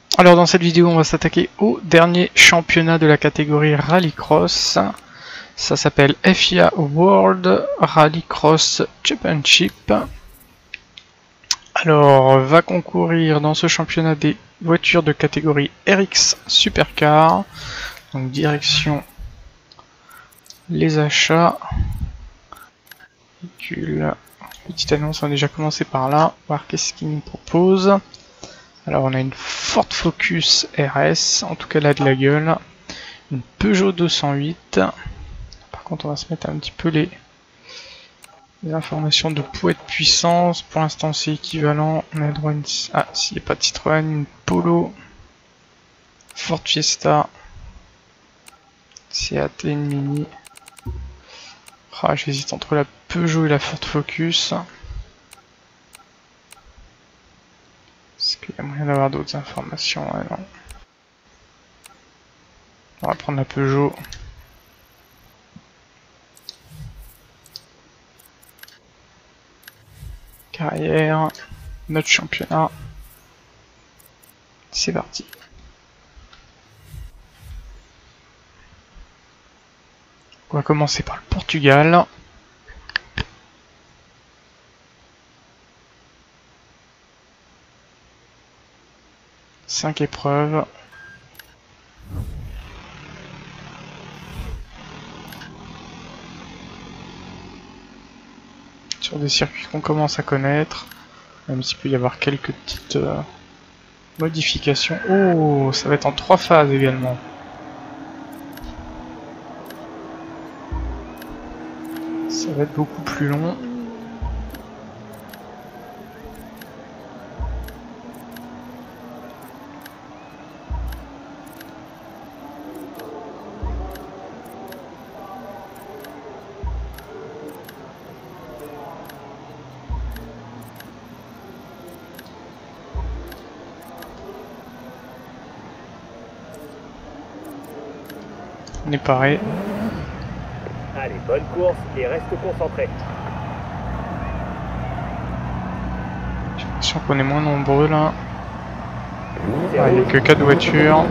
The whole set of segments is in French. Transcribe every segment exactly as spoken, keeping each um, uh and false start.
Alors dans cette vidéo on va s'attaquer au dernier championnat de la catégorie Rallycross. Ça s'appelle F I A World Rallycross Championship. Alors va concourir dans ce championnat des voitures de catégorie R X Supercar. Donc direction les achats. Véhicule. Petite annonce, on a déjà commencé par là. Voir qu'est-ce qu'il nous propose. Alors on a une Ford Focus R S, en tout cas là de la gueule. Une Peugeot deux cent huit. Par contre on va se mettre un petit peu les, les informations de poids et de puissance. Pour l'instant c'est équivalent. On a droit à une... Ah, s'il n'y a pas de Citroën, une Polo. Ford Fiesta. Seat et une Mini. Ah, j'hésite entre la Peugeot et la Ford Focus. Est-ce qu'il y a moyen d'avoir d'autres informations? Ouais, non. On va prendre la Peugeot. Carrière, notre championnat. C'est parti. On va commencer par le Portugal. Cinq épreuves. Sur des circuits qu'on commence à connaître. Même s'il peut y avoir quelques petites euh, modifications. Oh, ça va être en trois phases également. Ça va être beaucoup plus long. On est paré. Allez, bonne course et reste concentré. J'ai l'impression qu'on est moins nombreux là. Ah, il n'y a que quatre voitures.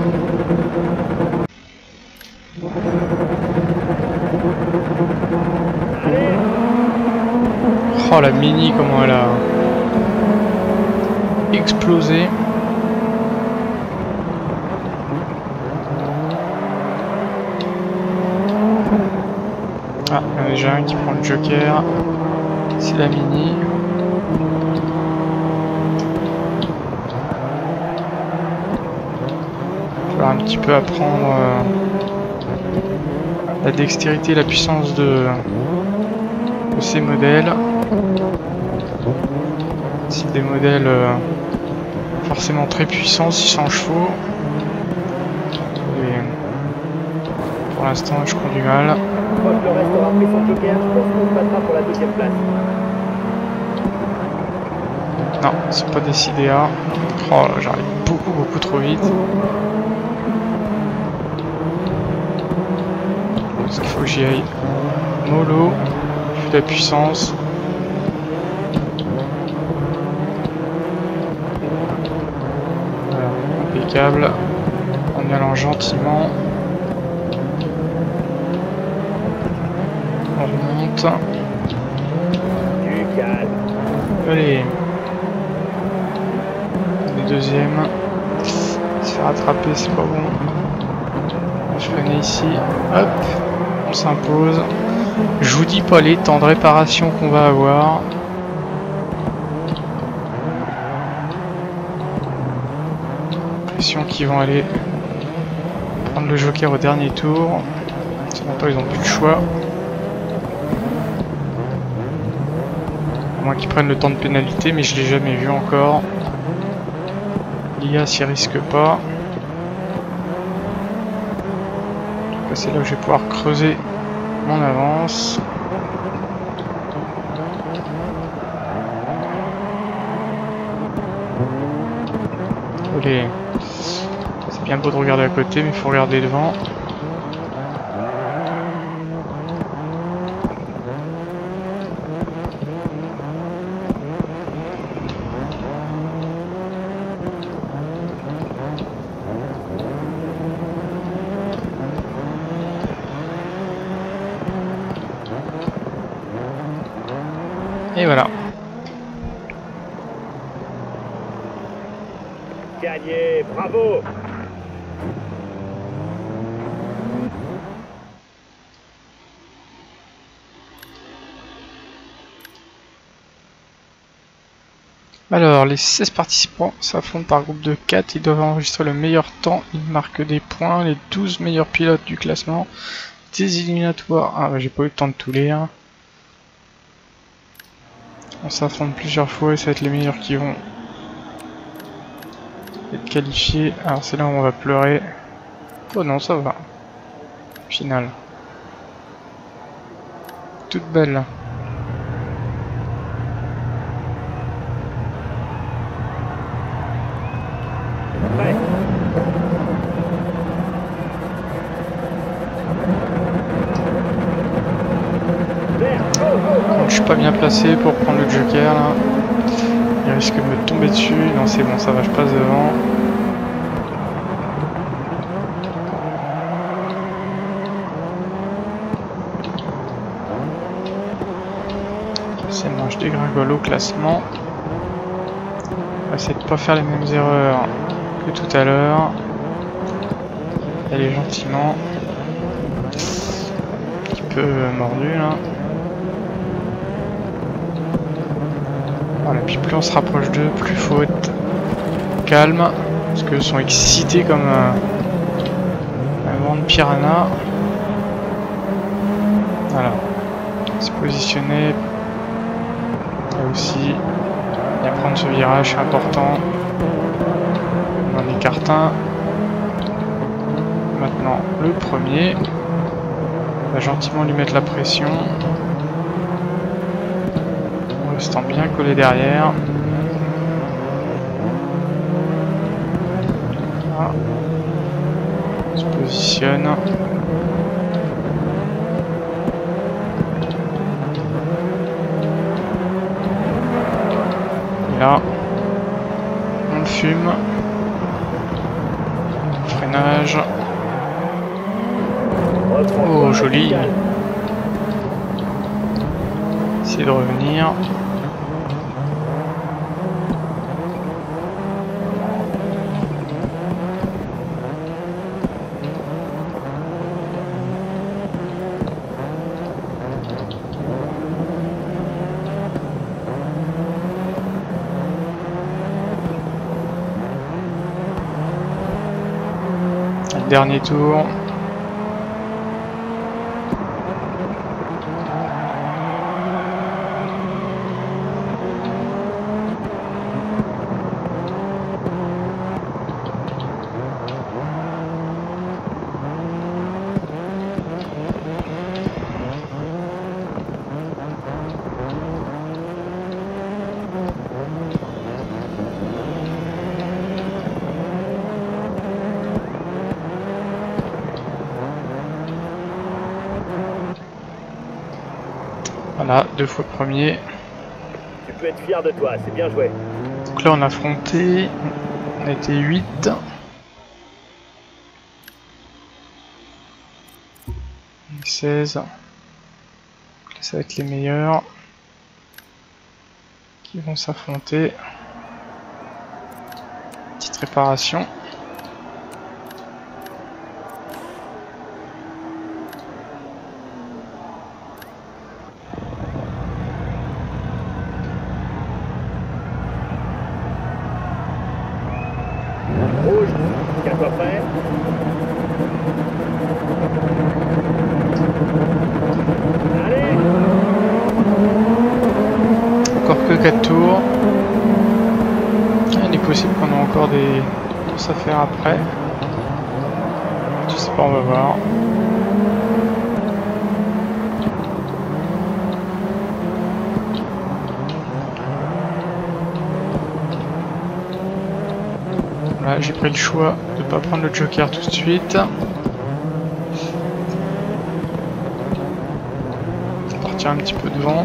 Allez. Oh la Mini, comment elle a explosé. Ah, il y en a déjà un qui prend le joker. C'est la Mini. Il va falloir un petit peu apprendre euh, la dextérité et la puissance de, de ces modèles. C'est des modèles euh, forcément très puissants, six cents chevaux. Et pour l'instant, je conduis mal. Une fois que le reste aura pris son joker, je pense qu'on se battra pour la deuxième place. Non, c'est pas décidé à. Oh là, j'arrive beaucoup beaucoup trop vite. Parce qu'il faut que j'y aille mollo. Je fais de la puissance. Voilà, impeccable. En y allant gentiment. On remonte. Du calme. Allez. On est deuxième. Se faire attraper, c'est pas bon. Je freine ici. Hop. On s'impose. Je vous dis pas les temps de réparation qu'on va avoir. L'impression qu'ils vont aller prendre le joker au dernier tour. Sinon pas, ils ont plus de choix. À moins qu'ils prennent le temps de pénalité, mais je l'ai jamais vu encore. L'I A s'y risque pas. En tout cas, c'est là où je vais pouvoir creuser mon avance. Allez. C'est bien beau de regarder à côté, mais il faut regarder devant. Et voilà. Gagné, bravo. Alors, les seize participants s'affrontent par groupe de quatre, ils doivent enregistrer le meilleur temps, ils marquent des points, les douze meilleurs pilotes du classement, des éliminatoires, ah bah j'ai pas eu le temps de tout lire. On s'affronte plusieurs fois et ça va être les meilleurs qui vont être qualifiés. Alors c'est là où on va pleurer. Oh non, ça va. Final. Toute belle. Prêt. Vert, go, go, go. Donc, je suis pas bien placé pour prendre le joker là. Il risque de me tomber dessus. Non, c'est bon, ça va, je passe devant. C'est bon, je dégringole au classement. On va essayer de pas faire les mêmes erreurs que tout à l'heure. Allez, gentiment. Un petit peu mordu là. Voilà, puis plus on se rapproche d'eux, plus faut être calme. Parce qu'eux sont excités comme un, un grande piranha. Voilà. Se positionner. Là aussi. Bien prendre ce virage, c'est important. On en écarte un. Maintenant le premier. On va gentiment lui mettre la pression. En restant bien collé derrière. Voilà. On se positionne. Et là, on le fume. Freinage. Oh, joli. Essayer de revenir. Dernier tour. Voilà, deux fois premier. Tu peux être fier de toi, c'est bien joué. Donc là on a affronté, on a été huit. seize. Donc là ça va être les meilleurs qui vont s'affronter. Petite réparation. Rouge, tiens-toi prêt. Allez. Encore que quatre tours. Il est possible qu'on ait encore des courses à faire après. Je sais pas, on va voir. Là, j'ai pris le choix de ne pas prendre le joker tout de suite. Partir un petit peu devant.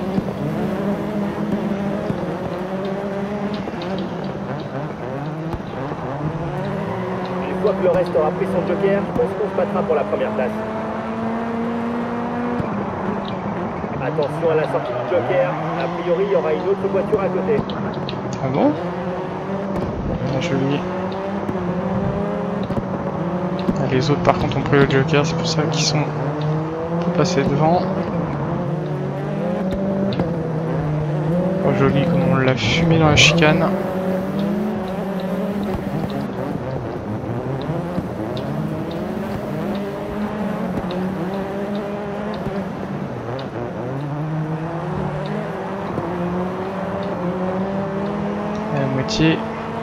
Une fois que le reste aura pris son joker, je pense qu'on se battra pour la première place. Attention à la sortie du Joker. A priori, il y aura une autre voiture à côté. Ah bon? Ah, joli. Ah, les autres par contre ont pris le Joker, c'est pour ça qu'ils sont passés devant. Oh, joli comme on l'a fumé dans la chicane. À la moitié.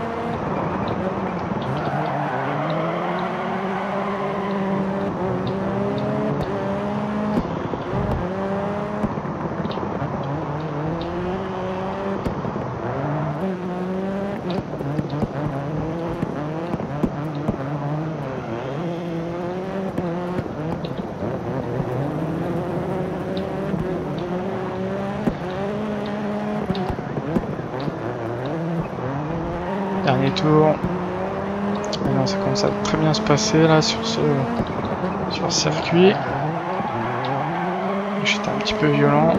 Dernier tour. Alors, ça commence à très bien se passer là sur ce sur ce circuit. J'étais un petit peu violent.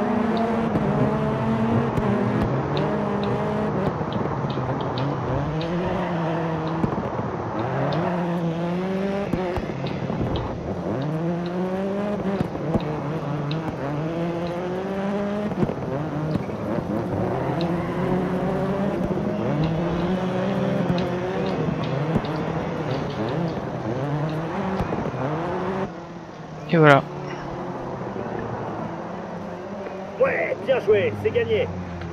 Et voilà. Ouais, bien joué, c'est gagné.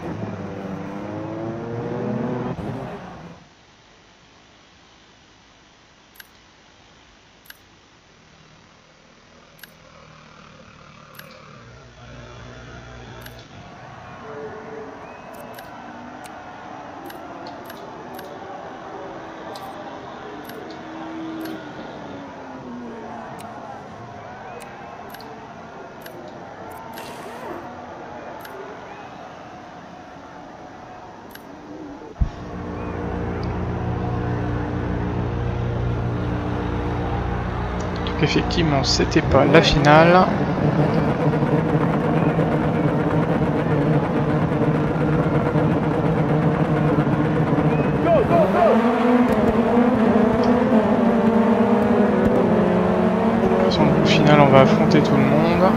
Effectivement, c'était pas la finale. Go, go, go. De toute façon, au final, on va affronter tout le monde.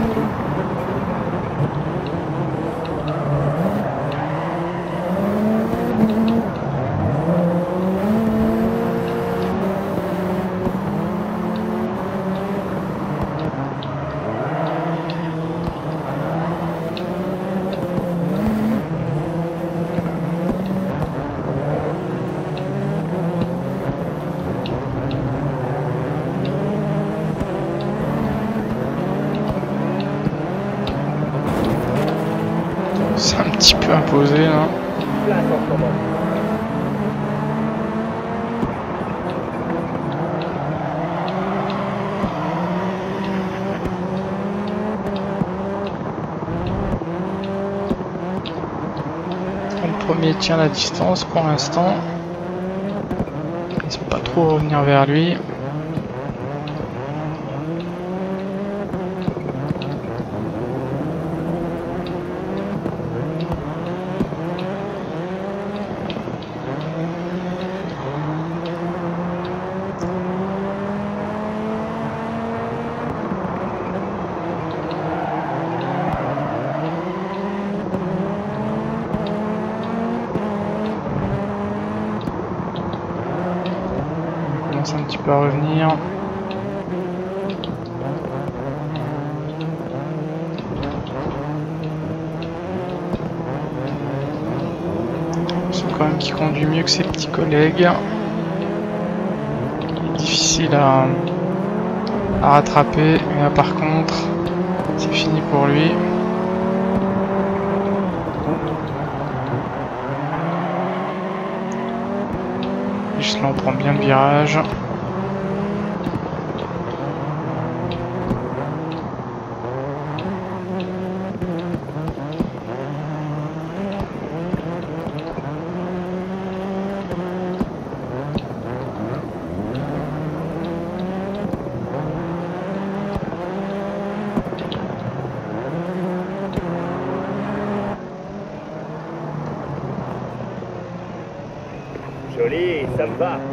C'est un petit peu imposé là. Place en ce moment. Le premier tient la distance pour l'instant. Il ne peut pas trop revenir vers lui. Un petit peu à revenir. C'est quand même qui conduit mieux que ses petits collègues. Il est difficile à, à rattraper, mais là, par contre, c'est fini pour lui. Juste là, on prend bien le virage. Ça me va.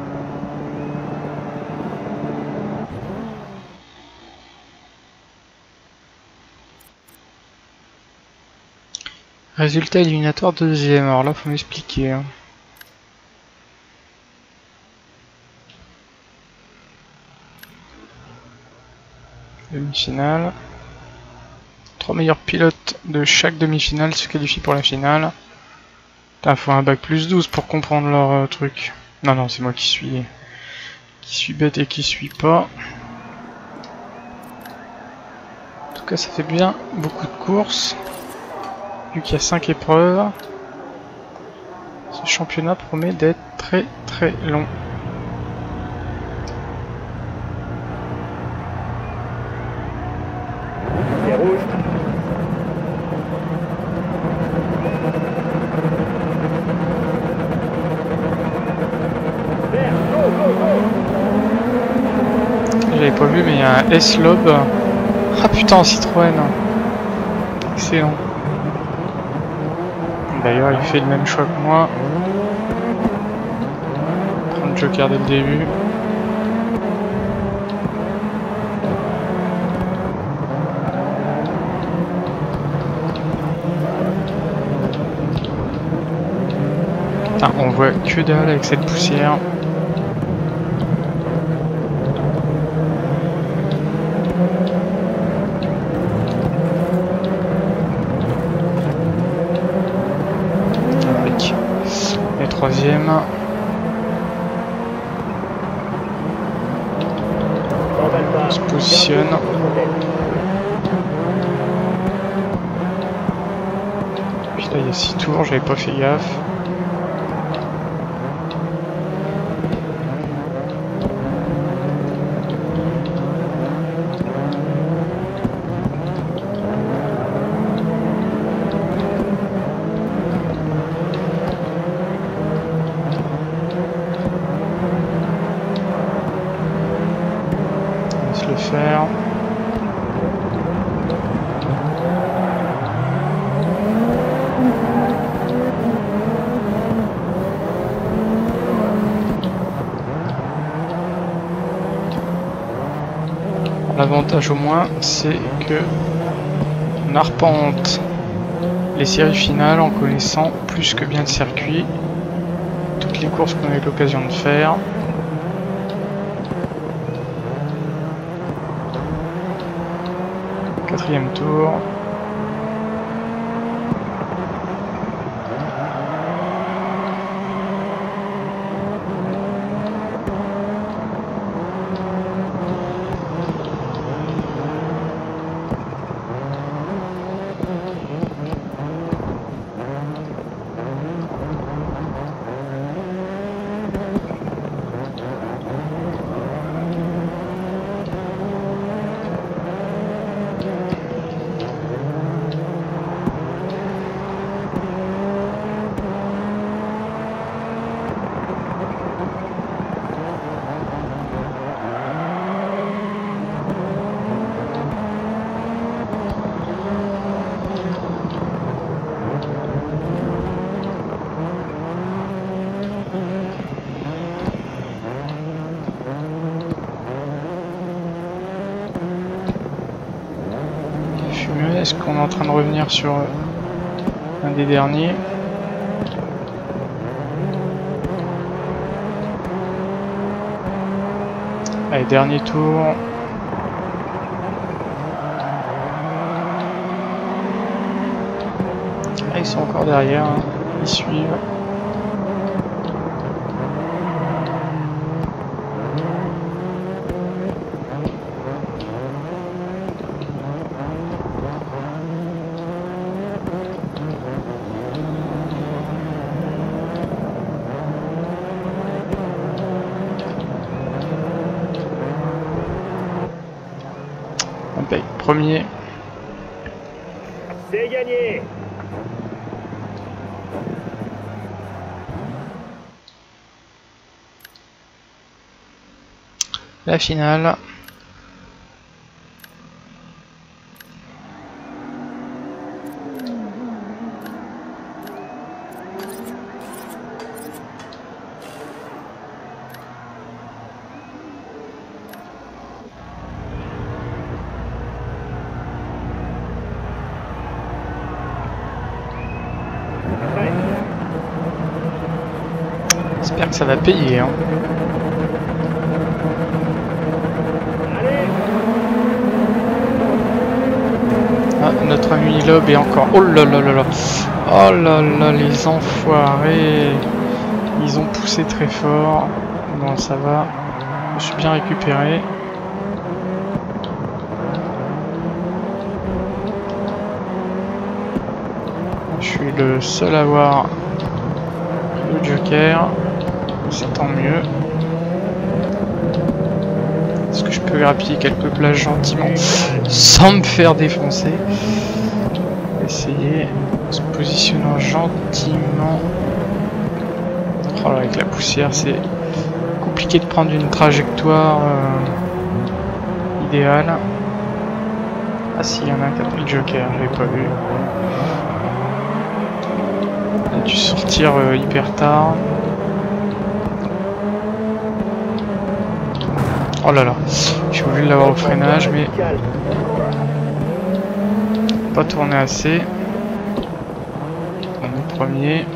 Résultat éliminatoire deuxième, alors là faut m'expliquer. Hein. Demi-finale. Trois meilleurs pilotes de chaque demi-finale se qualifient pour la finale. Putain, faut un bac plus douze pour comprendre leur euh, truc. Non, non, c'est moi qui suis qui suis bête et qui suis pas. En tout cas, ça fait bien beaucoup de courses. Vu qu'il y a cinq épreuves, ce championnat promet d'être très très long. C'est rouge. Vert, go, go, go. J'avais pas vu, mais il y a un S-Lob. Ah putain, Citroën. Excellent. D'ailleurs, il fait le même choix que moi. Prendre Joker dès le début. Ah, on voit que dalle avec cette poussière. Et troisième. On se positionne. Puis là il y a six tours, j'avais pas fait gaffe. Le faire. L'avantage au moins, c'est que on arpente les séries finales en connaissant plus que bien le circuit, toutes les courses qu'on a eu l'occasion de faire. Quatrième tour. Est-ce qu'on est en train de revenir sur un des derniers? Allez, dernier tour. Ah, ils sont encore derrière, hein. Ils suivent. Premier. C'est gagné. La finale. ça va payer, hein. Ah, notre ami Lob est encore... Oh là là là là. Oh là là, les enfoirés. Ils ont poussé très fort. Bon, ça va. Je suis bien récupéré. Je suis le seul à avoir le Joker. C'est tant mieux. Est-ce que je peux grappiller quelques plages gentiment sans me faire défoncer? Essayer en se positionnant gentiment. Oh là, avec la poussière, c'est compliqué de prendre une trajectoire euh, idéale. Ah si, il y en a un qui a pris le Joker, je l'ai pas vu. Il a dû sortir euh, hyper tard. Oh là là, j'ai voulu l'avoir au freinage, mais pas tourné assez. On est premier.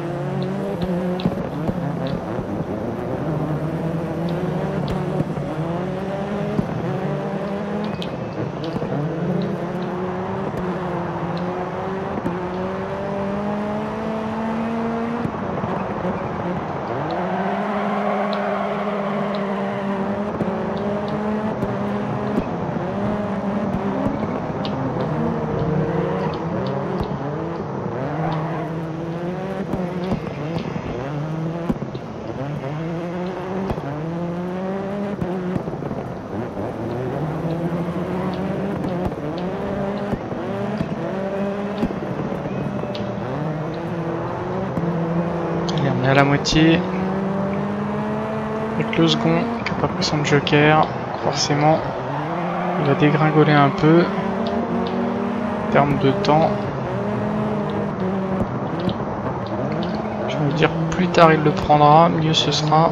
À la moitié avec le second qui n'a pas pris son Joker, forcément il va dégringoler un peu en termes de temps. Je veux dire, plus tard il le prendra, mieux ce sera.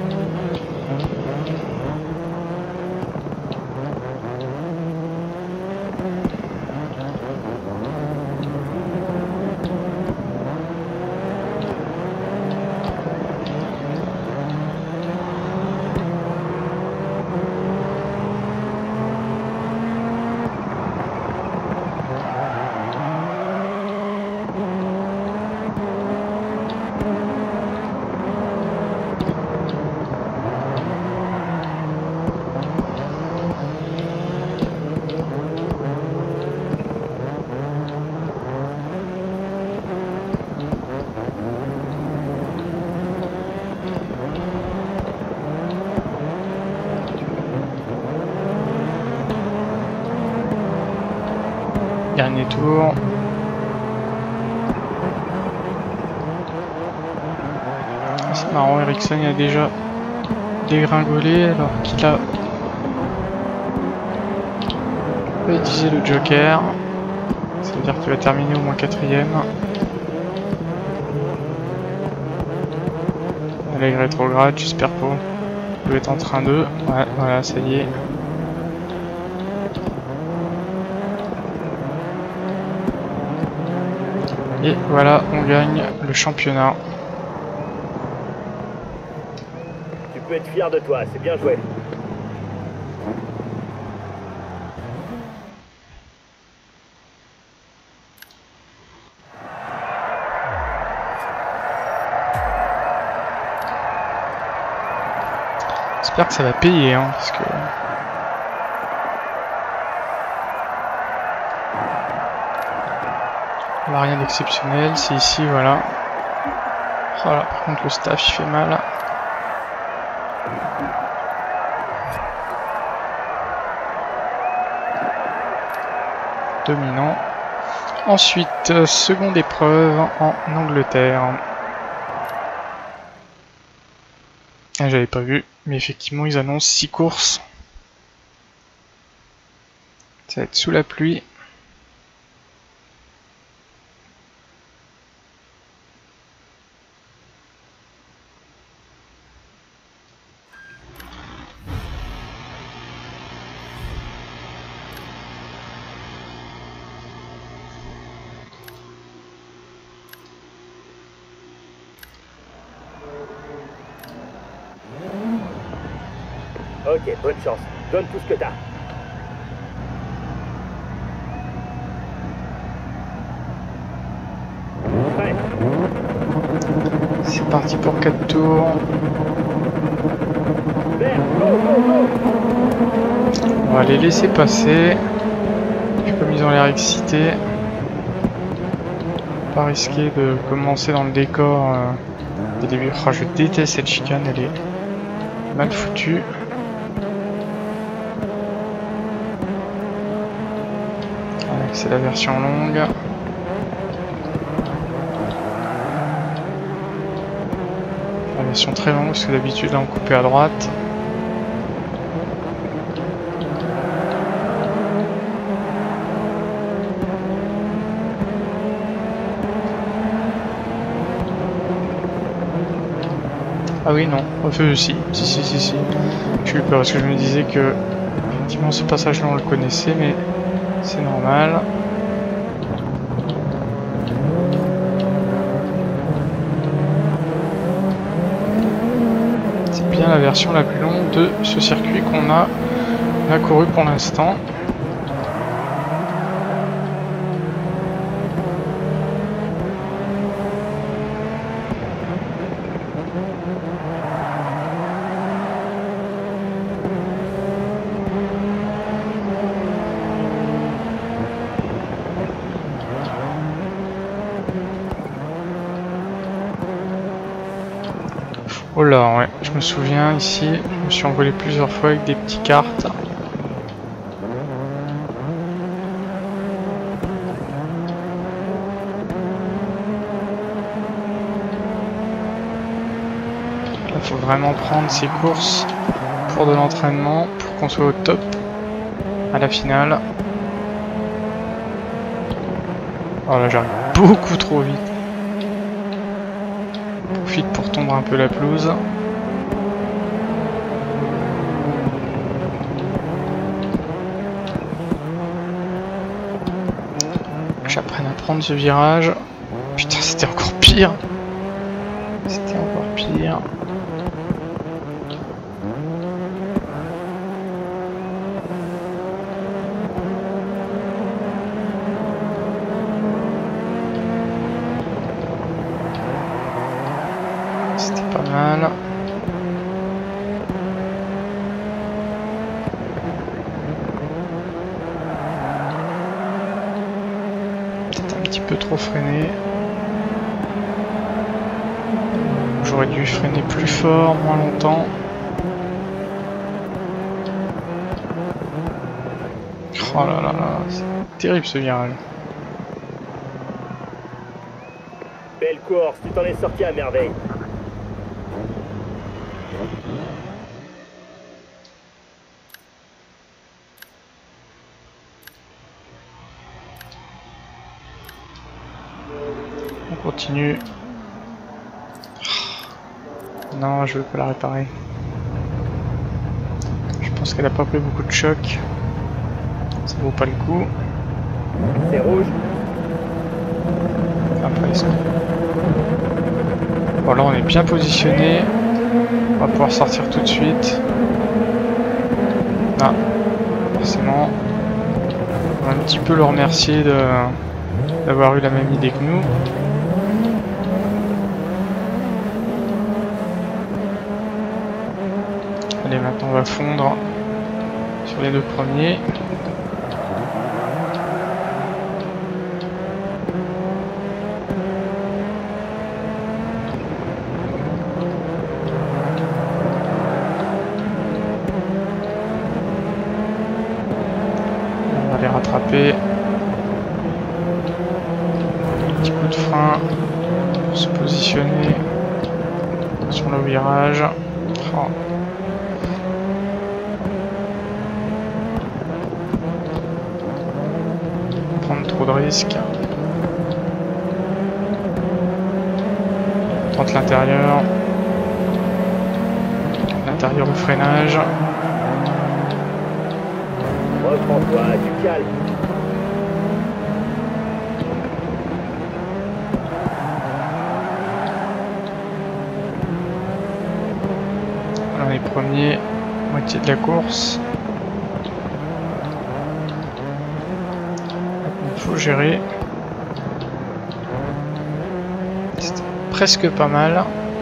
Dernier tour. C'est marrant, Ericsson a déjà dégringolé alors qu'il a utilisé le Joker. Ça veut dire qu'il va terminer au moins quatrième. Allez, rétrograde, j'espère pas. Il doit être en train de... Ouais, voilà, ça y est. Et voilà, on gagne le championnat. Tu peux être fier de toi, c'est bien joué. J'espère que ça va payer, hein, parce que... Là, rien d'exceptionnel, c'est ici, voilà. Voilà, par contre le staff il fait mal. Dominant. Ensuite, euh, seconde épreuve en Angleterre. Ah, j'avais pas vu, mais effectivement ils annoncent six courses. Ça va être sous la pluie. Ok, bonne chance. Donne tout ce que t'as. Prêt. C'est parti pour quatre tours. Vert, go, go, go. On va les laisser passer. Puis comme ils ont l'air excités, pas risquer de commencer dans le décor euh, dès le début. Oh, je déteste cette chicane, elle est mal foutue. C'est la version longue. La version très longue, parce que d'habitude là on coupait à droite. Ah oui, non, enfin, si, si, si, si, si. J'ai eu peur parce que je me disais que effectivement ce passage-là on le connaissait, mais c'est normal. C'est bien la version la plus longue de ce circuit qu'on a, a couru pour l'instant. Oh là, ouais, je me souviens ici, je me suis envolé plusieurs fois avec des petites cartes. Là, faut vraiment prendre ces courses pour de l'entraînement, pour qu'on soit au top à la finale. Oh là, j'arrive beaucoup trop vite. Profite pour tondre un peu la pelouse. J'apprenne à prendre ce virage. Putain, c'était encore pire. C'était encore pire. C'était pas mal. Peut-être un petit peu trop freiné. J'aurais dû freiner plus fort, moins longtemps. Oh là là là, c'est terrible ce virage. Belle course, tu t'en es sorti à merveille. On continue. Non, je veux pas la réparer. Je pense qu'elle a pas pris beaucoup de choc. Ça vaut pas le coup. C'est rouge. Enfin, presque. Bon, là on est bien positionné. On va pouvoir sortir tout de suite. Ah, forcément. On va un petit peu le remercier de d'avoir eu la même idée que nous. Allez, maintenant on va fondre sur les deux premiers. On va les rattraper. Petit coup de frein pour se positionner sur le virage. Oh. Prendre trop de risques. On tente l'intérieur. L'intérieur au freinage. Reprends-toi, du calme. Voilà, on est premier. Moitié de la course. Il faut gérer. C'était presque pas mal.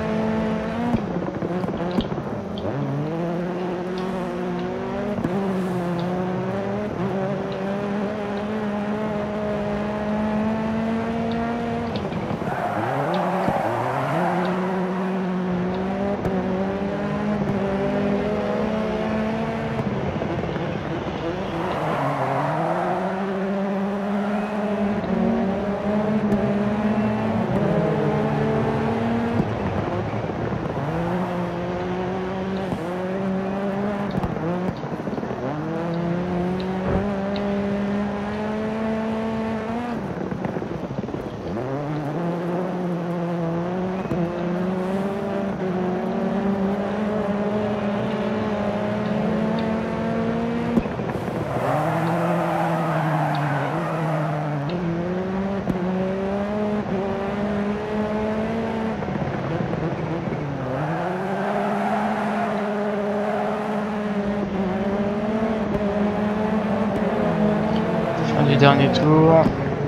Du dernier tour.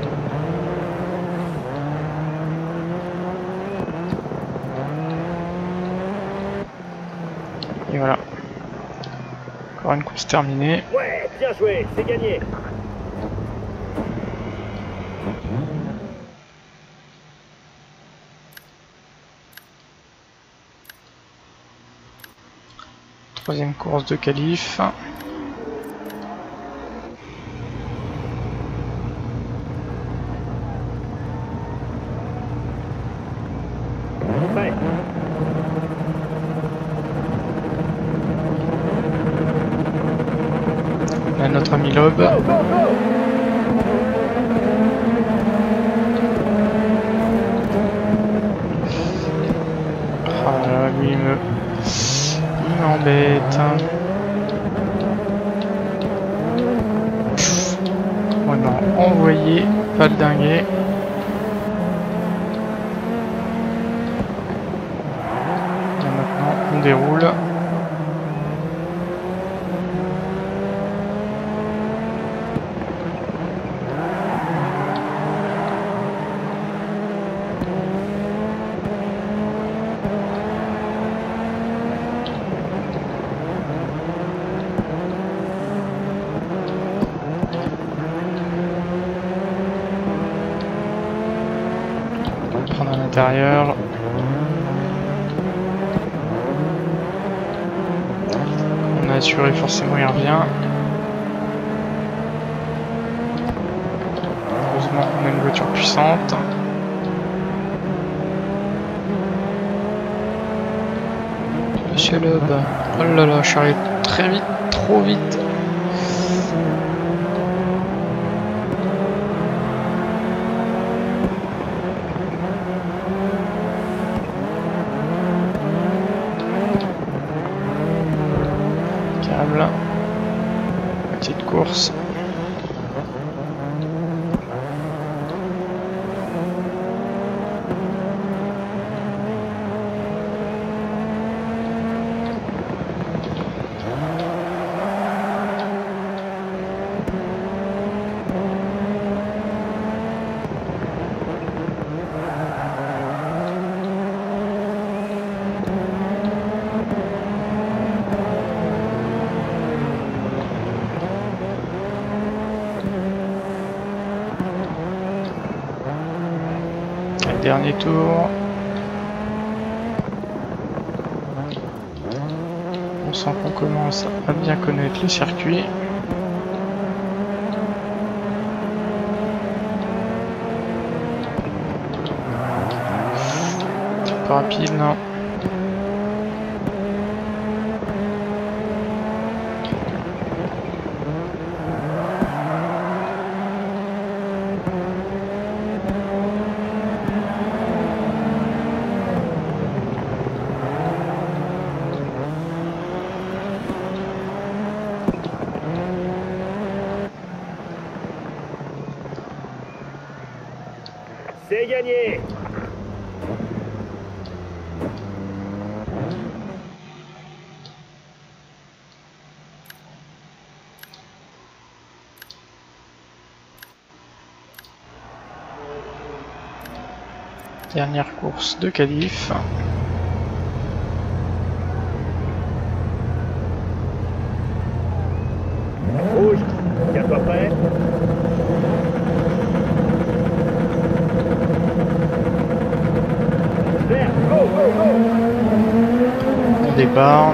Et voilà. Encore une course terminée. Ouais, bien joué, c'est gagné. Troisième course de qualif. Ouais. On a notre ami Lob. Go, go, go. Ah là, lui il me... il m'embête. On va envoyer, pas de dinguer. Et maintenant on déroule. Prendre à l'intérieur. On a assuré, forcément il revient. Heureusement on a une voiture puissante. Monsieur Loeb. Oh là là, je suis arrivé très vite, trop vite. Câble. Petite course. Dernier tour. On sent qu'on commence à bien connaître le circuit. C'est pas rapide, non. C'est gagné. Dernière course de qualif. Rouge, tiens-toi prêt. Vert, go, go, go. On départ.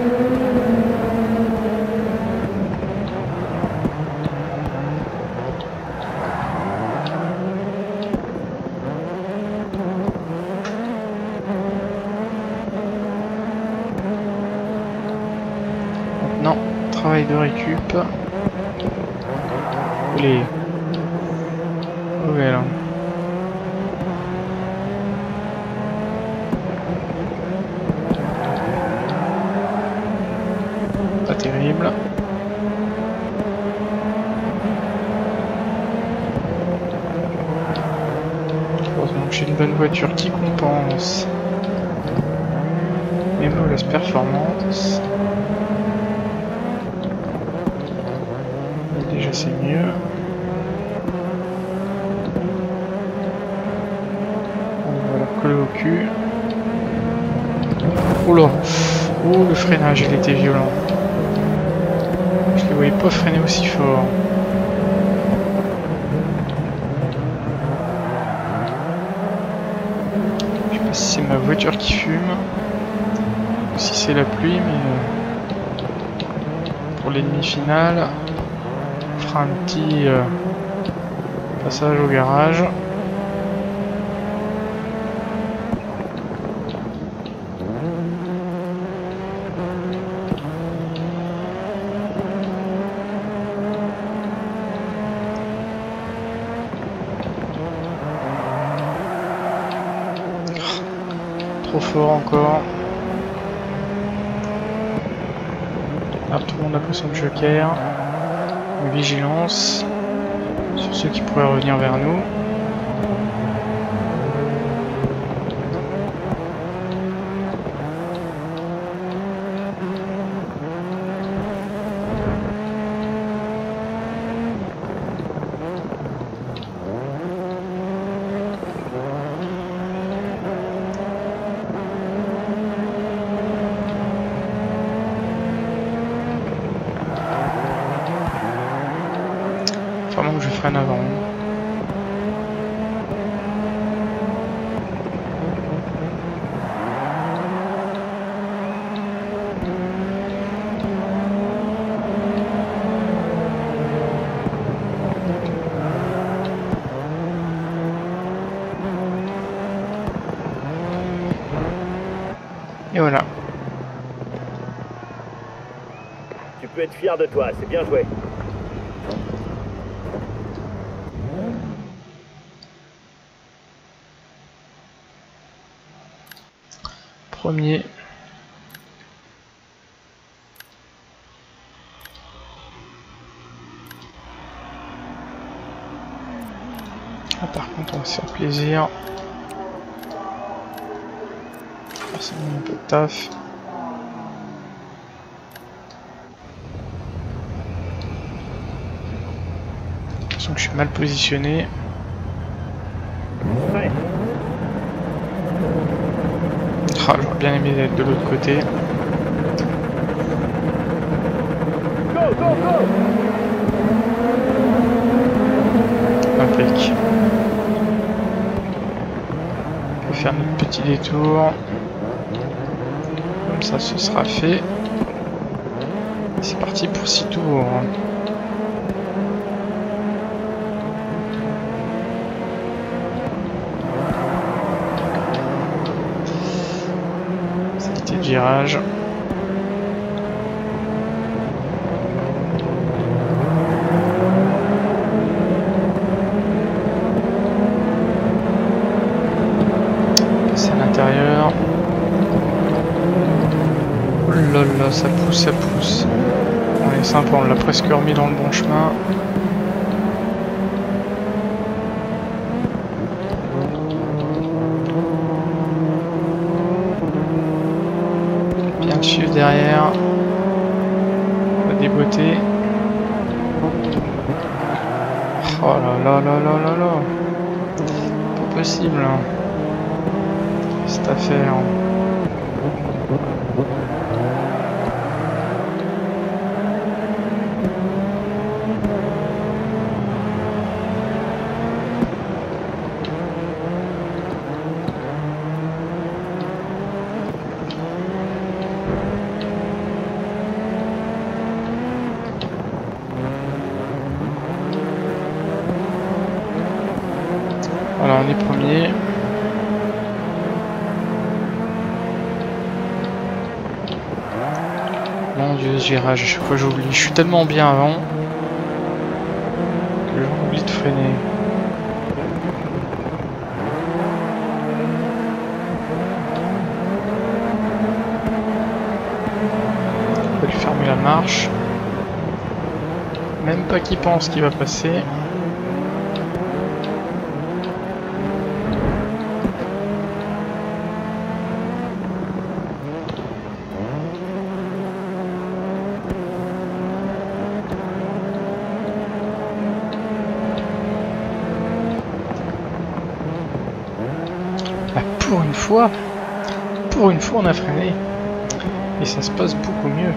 Maintenant, travail de récup. Les mauvais là. Pas terrible. Heureusement que j'ai une bonne voiture qui compense mes mauvaises performances. Et déjà c'est mieux. On va leur coller au cul. Oh là. Oh, le freinage il était violent. Je les voyais pas freiner aussi fort. Je sais pas si c'est ma voiture qui fume ou si c'est la pluie, mais pour l'ennemi final, on fera un petit euh, passage au garage. Trop fort encore. Là, tout le monde a pris son joker. Une vigilance sur ceux qui pourraient revenir vers nous. Vraiment que je freine avant. Et voilà. Tu peux être fier de toi, c'est bien joué. Premier. Ah, par contre, on va se faire plaisir. Forcément un peu de taf. J'ai l'impression que je suis mal positionné. Ouais. Ah, j'aurais bien aimé être de l'autre côté. Go, go, go. Impec. On peut faire notre petit détour. Comme ça, ce sera fait. C'est parti pour six tours. C'était de virage. Passer à l'intérieur. Oh là là, ça pousse, ça pousse. On est sympa, on l'a presque remis dans le bon chemin. Bien le suivre derrière. On va déboîter. Oh là là là là là là. Pas possible. Hein. cette affaire. Voilà, on est premier. Mon dieu, ce virage, à chaque fois j'oublie. Je suis tellement bien avant que j'oublie de freiner. On va lui fermer la marche. Même pas qu'il pense qu'il va passer. Pour une fois, pour une fois on a freiné et ça se passe beaucoup mieux.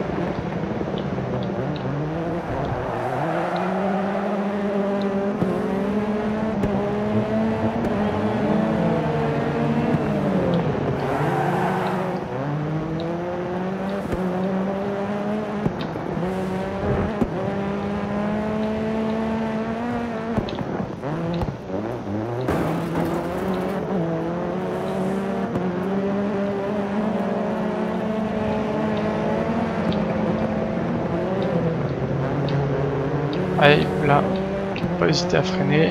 Allez, là, faut pas hésiter à freiner.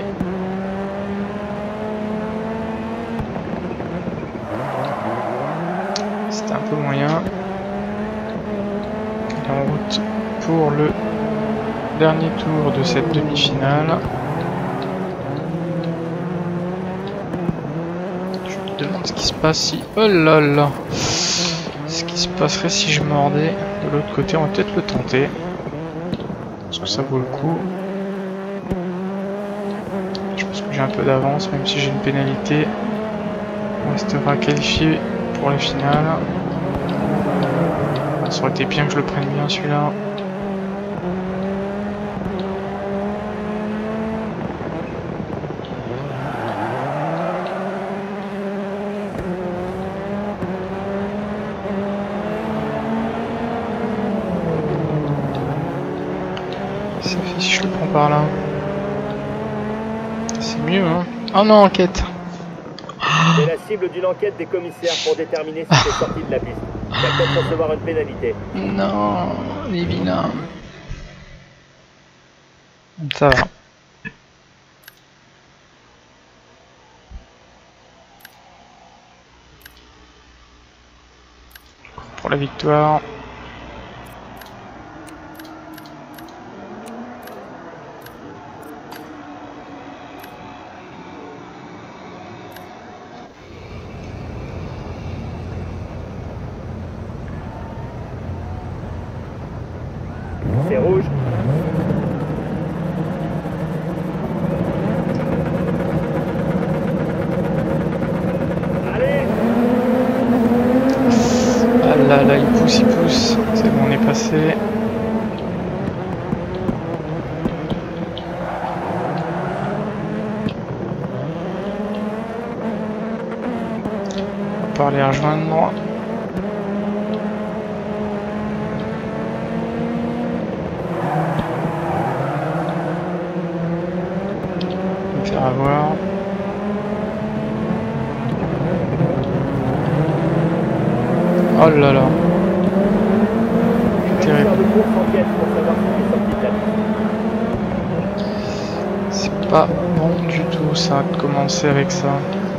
C'était un peu moyen. Et en route pour le dernier tour de cette demi-finale. Je me demande ce qui se passe si... Oh là là! Ce qui se passerait si je mordais de l'autre côté, on va peut-être le tenter. Parce que ça vaut le coup. Je pense que j'ai un peu d'avance, même si j'ai une pénalité. On restera qualifié pour la finale. Ça aurait été bien que je le prenne bien celui-là. Ça fait si je le prends par là. C'est mieux, hein. Oh non, enquête. C'est la cible d'une enquête des commissaires pour déterminer si c'est sorti de la piste. Il va peut-être recevoir une pénalité. Non, les vilains. Ça va. Pour la victoire. C'est rouge. Allez. Ah là là, il pousse, il pousse. C'est bon, on est passé. On va pas les rejoindre. À voir. Oh là là. Terrible. C'est pas bon du tout ça de commencer avec ça.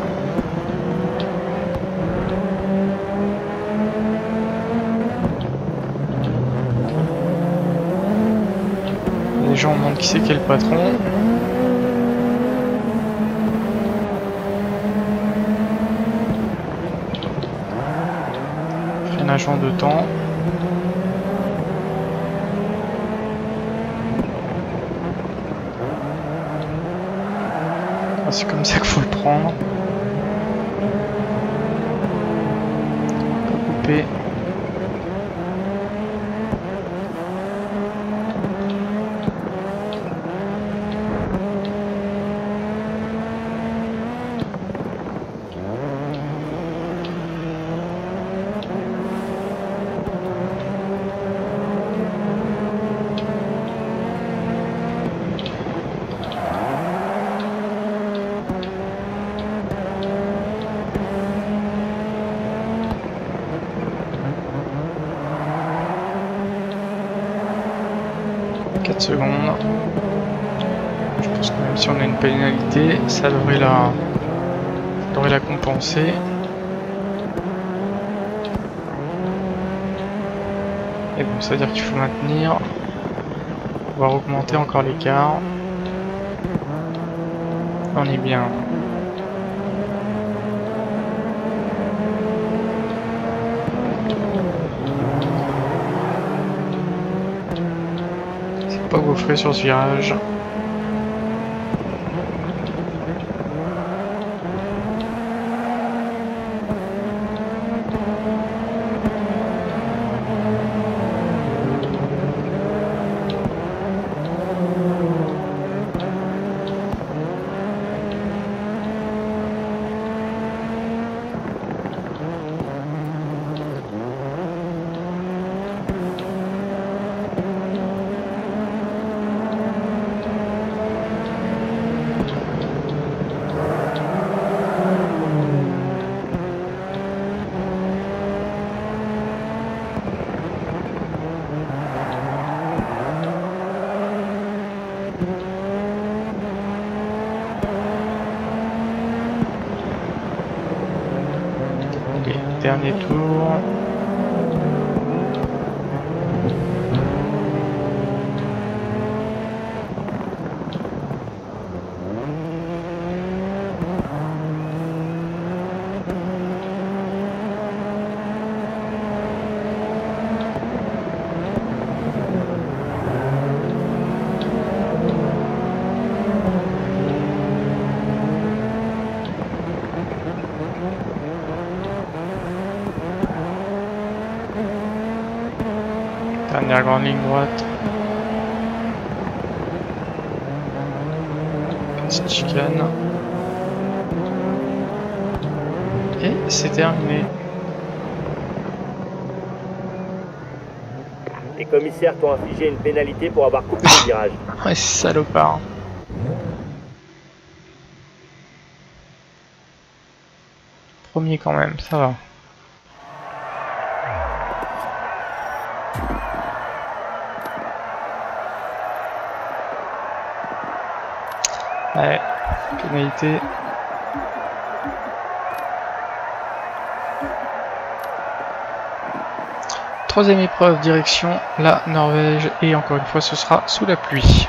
Les gens demandent qui c'est qui est le patron. Freinage de temps. Ah, c'est comme ça qu'il faut le prendre. développer. quatre secondes. Je pense que même si on a une pénalité, ça devrait la, ça devrait la compenser. Et bon, ça veut dire qu'il faut maintenir, voire augmenter encore l'écart. On est bien. Pas gaufrer sur ce virage. Dernier tour. Dernière grande ligne droite. Petite chicane. Et c'est terminé. Les commissaires t'ont infligé une pénalité pour avoir coupé le virage. Ouais, salopard. Premier quand même, ça va. Ouais, pénalité. Troisième épreuve, direction la Norvège, et encore une fois ce sera sous la pluie.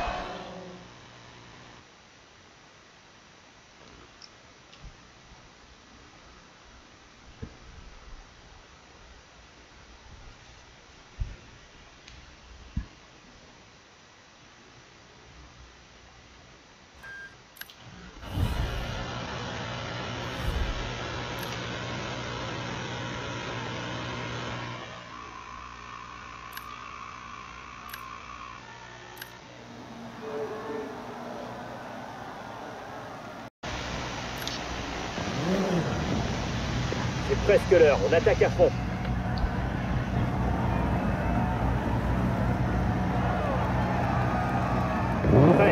C'est presque l'heure, on attaque à fond. Prêt.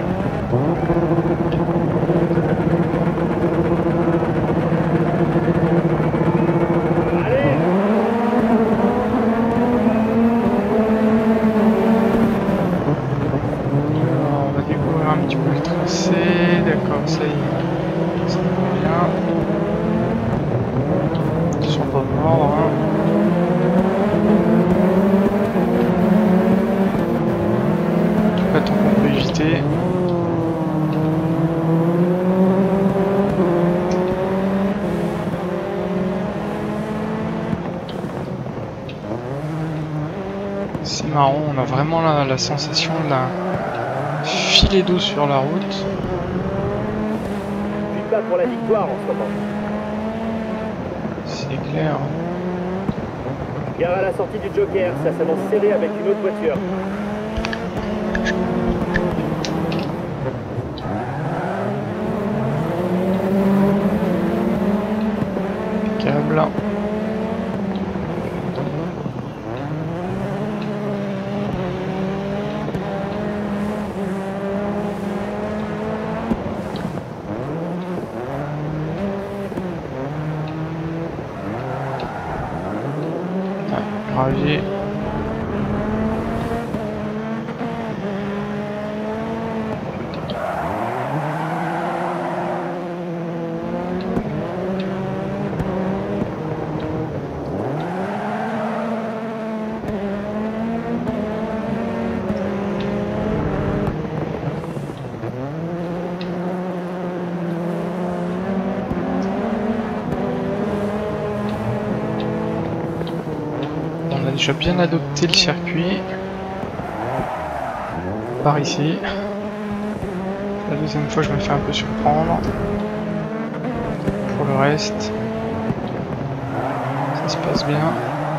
Allez. Alors, on va découvrir un petit peu le tracé. D'accord, ça y est. Ça va bien. Ils sont pas morts, hein. En tout cas, tant qu'on peut éviter. C'est marrant, on a vraiment la, la sensation de la filet d'eau sur la route. Tu te bats pour la victoire en ce moment. C'est clair. Gare à la sortie du Joker, ça s'annonce serré avec une autre voiture. Câble. Gravier. On a déjà bien adopté le circuit par ici. La deuxième fois je me fais un peu surprendre. Pour le reste, ça se passe bien.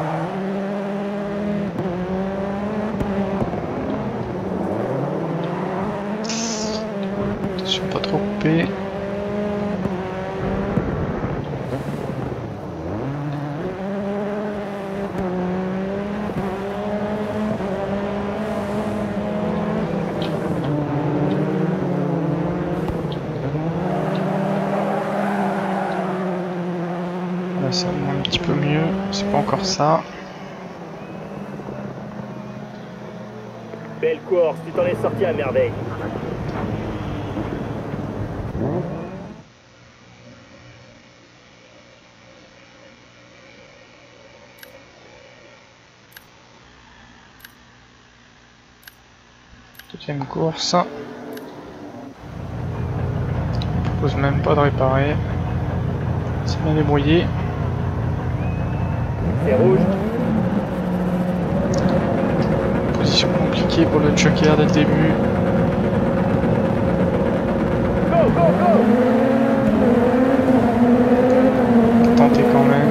Attention, pas trop coupé. Là ça va un petit peu mieux, c'est pas encore ça. Belle course, tu t'en es sorti à merveille. Deuxième course. Je propose même pas de réparer. C'est bien débrouillé. C'est rouge. Position compliquée pour le Joker dès le début. Go, go, go! Tenter quand même.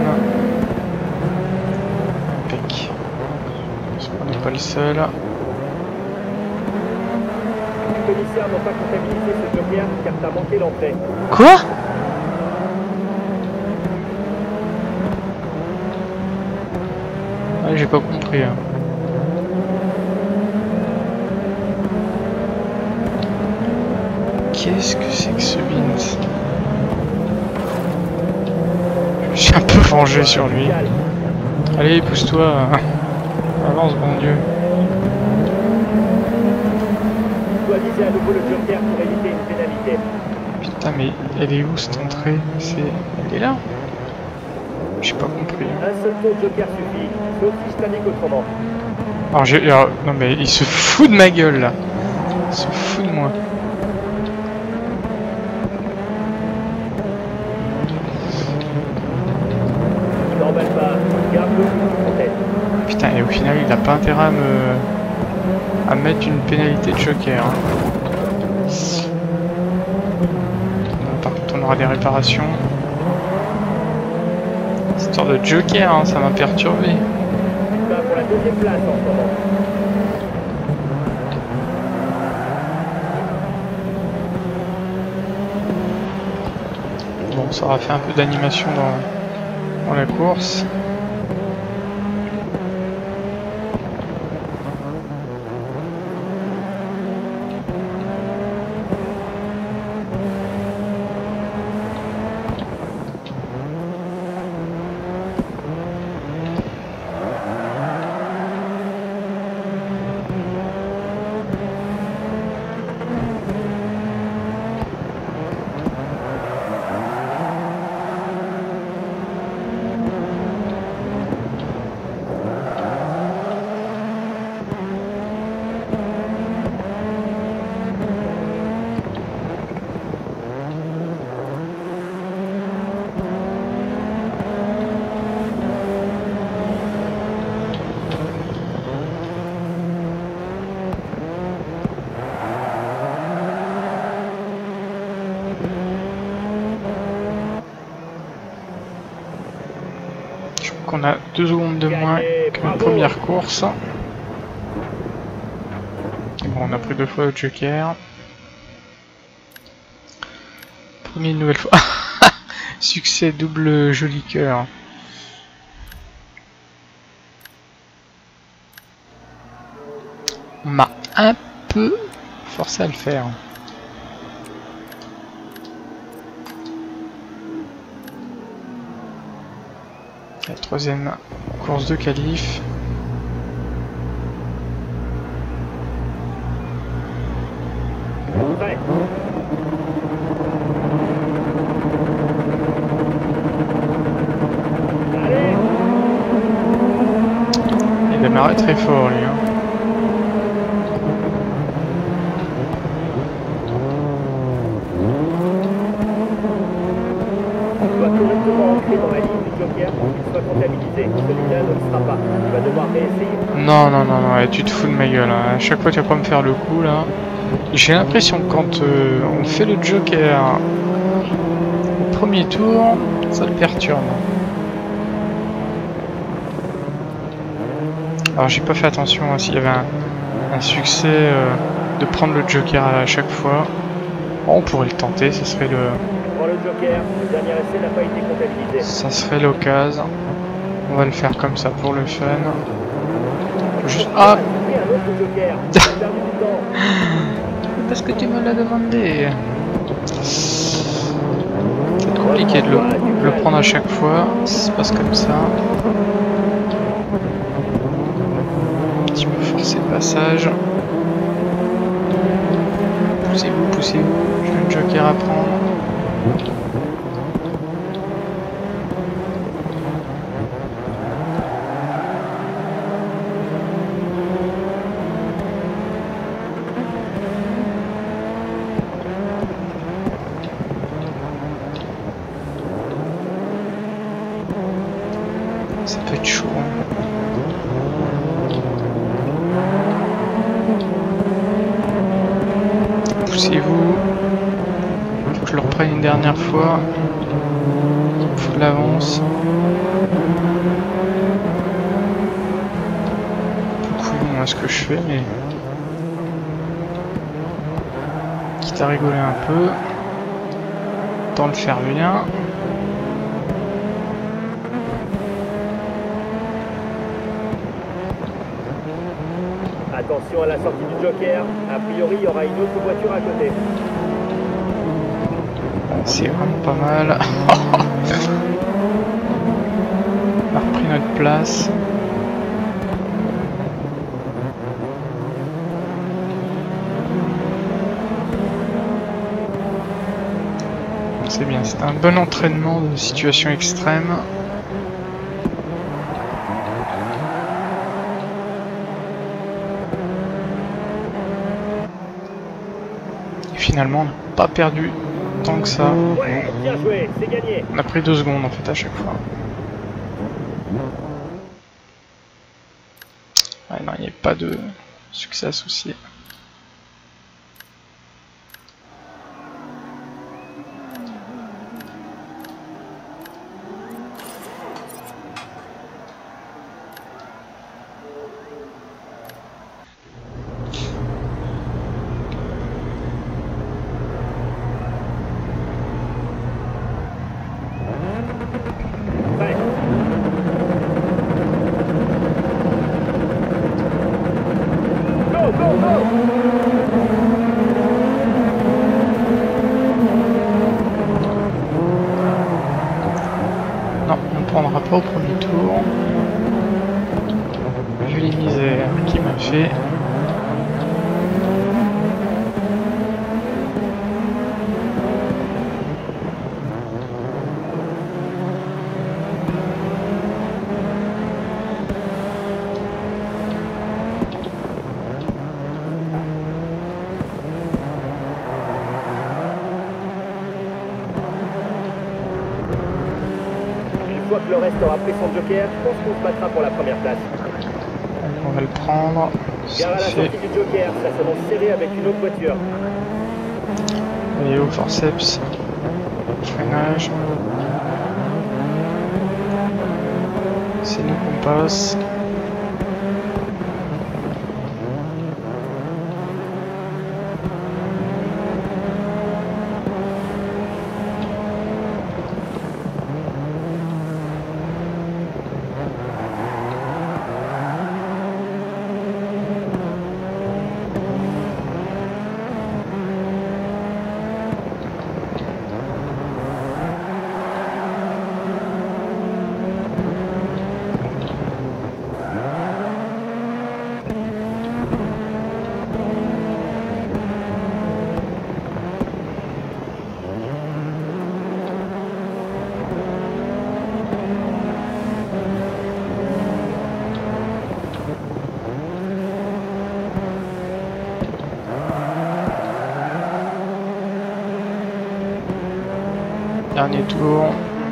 Impec. On n'est pas le seul. Les commissaires n'ont pas comptabilisé ce Joker car t'as manqué l'entrée. Quoi? Ah, j'ai pas compris. Hein. Qu'est-ce que c'est que ce Vince? Je suis un peu vengé sur lui. Allez, pousse-toi. Avance, bon Dieu. Tu dois viser à nouveau le Joker pour éviter une pénalité. Putain, mais elle est où cette entrée? C'est... Elle est là? J'ai pas compris. Un seul tour Joker suffit, sauf si je t'indique autrement. Alors j'ai... Alors, non mais il se fout de ma gueule là. Il se fout de moi. Je n'emballe pas, garde-le en tête. Putain, et au final il a pas intérêt à me... à mettre une pénalité de Joker. Hein. Bon, par contre on aura des réparations. Cette histoire de Joker, hein, ça m'a perturbé. Tu vas pour la deuxième place en ce moment. Bon, ça aura fait un peu d'animation dans... dans la course. qu'on a deux secondes de moins que la première course. Bon, on a pris deux fois le joker. Premier une nouvelle fois. Succès double joli cœur. On m'a un peu forcé à le faire. La troisième course de qualif. Ouais. Allez. Il démarrait très fort lui. Hein. Tu dois correctement entrer dans la ligne du joker pour qu'il soit comptabilisé. Celui-là ne le sera pas. Tu vas devoir réessayer. Non, non, non, non, tu te fous de ma gueule. Hein. À chaque fois, tu vas pas me faire le coup là. J'ai l'impression que quand euh, on fait le joker au premier tour, ça le perturbe. Alors, j'ai pas fait attention hein, s'il y avait un, un succès euh, de prendre le joker à chaque fois. Bon, on pourrait le tenter, ça serait le. Prends le joker. Le dernier essai n'a pas été comptabilisé. Ça serait l'occasion. On va le faire comme ça pour le fun. Juste... Ah, Oui, un autre joker. Tu as perdu du temps. parce que tu me l'as demandé. C'est compliqué de le, de le prendre à chaque fois. Ça se passe comme ça. Un petit peu forcer le passage. Poussez-vous, poussez-vous. J'ai un joker à prendre. Ça peut être chaud. Hein. Poussez-vous. Faut que je le reprenne une dernière fois. Faut de l'avance. Couillon à ce que je fais, mais quitte à rigoler un peu, tant de faire bien. Attention à la sortie du joker. A priori, il y aura une autre voiture à côté. C'est vraiment pas mal. On a repris notre place. C'est bien, c'est un bon entraînement de situation extrême. Et finalement, on n'a pas perdu tant que ça. Ouais, bien joué, c'est gagné. On a pris deux secondes en fait à chaque fois. Ouais, non, il n'y a pas de succès associé. Non, on ne prendra pas au premier tour. Vu les misères qu'il m'a fait. Une fois que le reste aura pris son joker, je pense qu'on se battra pour la première place. On va le prendre. Gare à la Ça sortie fait... du joker, ça s'annonce serré avec une autre voiture. Et au forceps. Freinage. C'est nous qu'on passe. Dernier tour.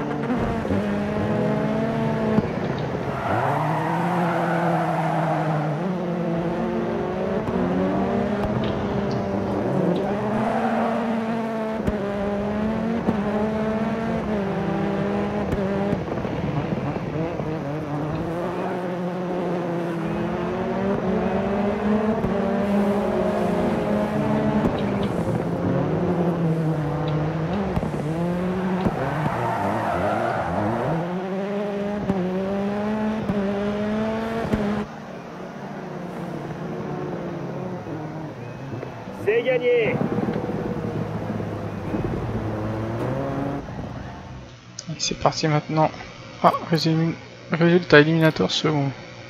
C'est gagné. C'est parti maintenant. Ah, résultat éliminateur second.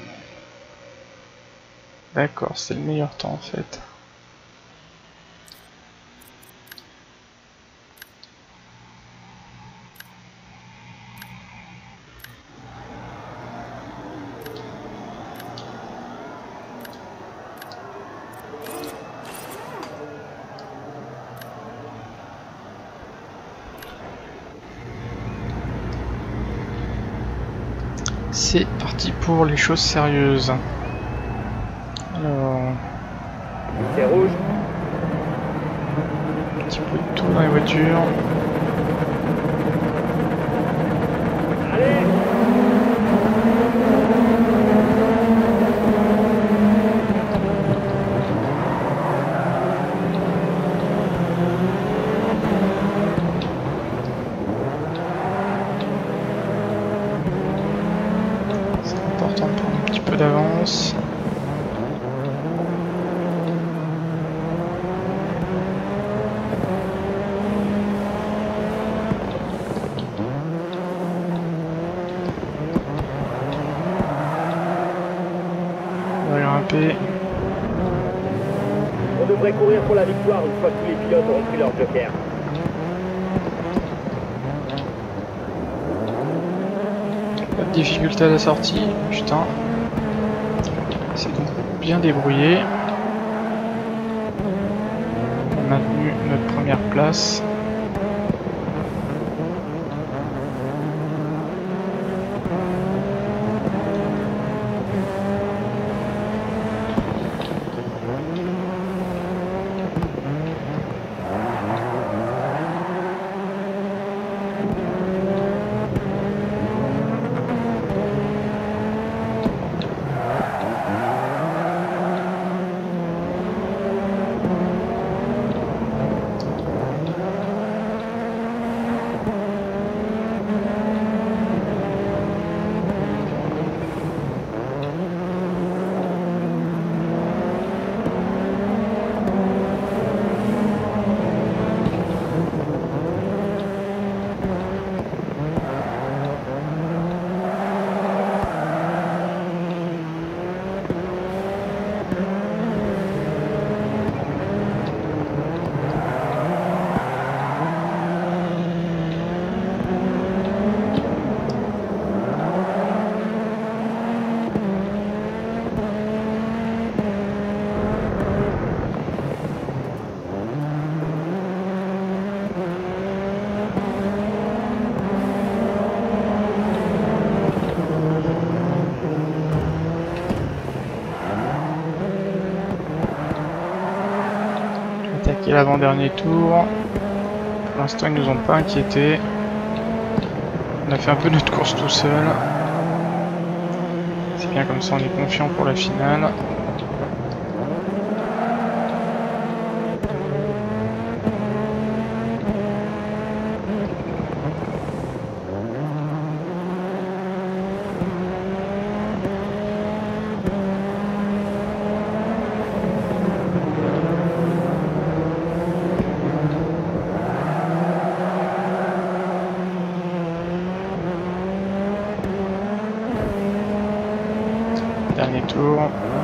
D'accord, c'est le meilleur temps en fait. C'est parti pour les choses sérieuses. Alors... C'est rouge. Un petit peu de tout dans les voitures. Allez. D'avance. On va grimper. On devrait courir pour la victoire une fois que tous les pilotes auront pris leur joker. Pas de difficulté à la sortie, putain. C'est donc bien débrouillé. On a maintenu notre première place. Attaquer l'avant-dernier tour. Pour l'instant, ils nous ont pas inquiétés. On a fait un peu notre course tout seul. bien, comme ça on est confiant pour la finale. Dernier tour.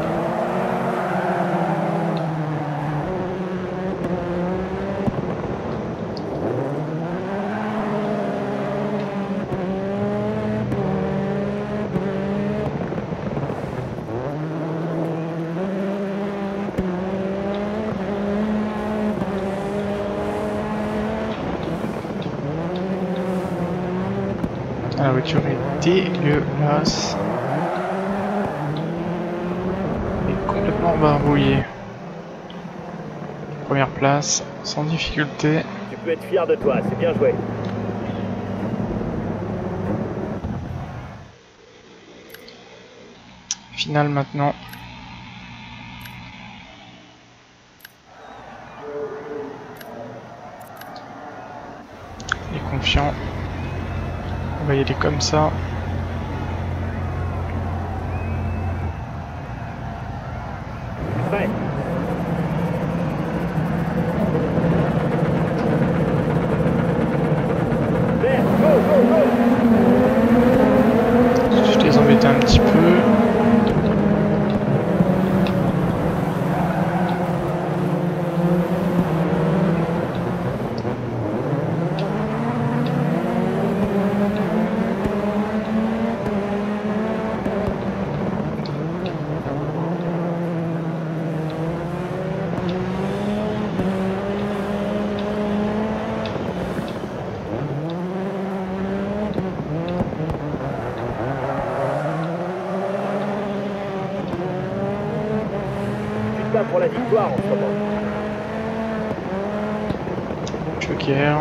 La voiture est dégueulasse. Complètement barbouillé. Première place, sans difficulté. Tu peux être fier de toi, c'est bien joué. Finale maintenant. Il est confiant. On va y aller comme ça. Prêt. Vert, go, go, go. Je les embêtais un petit peu. Pour la victoire en ce moment. Joker.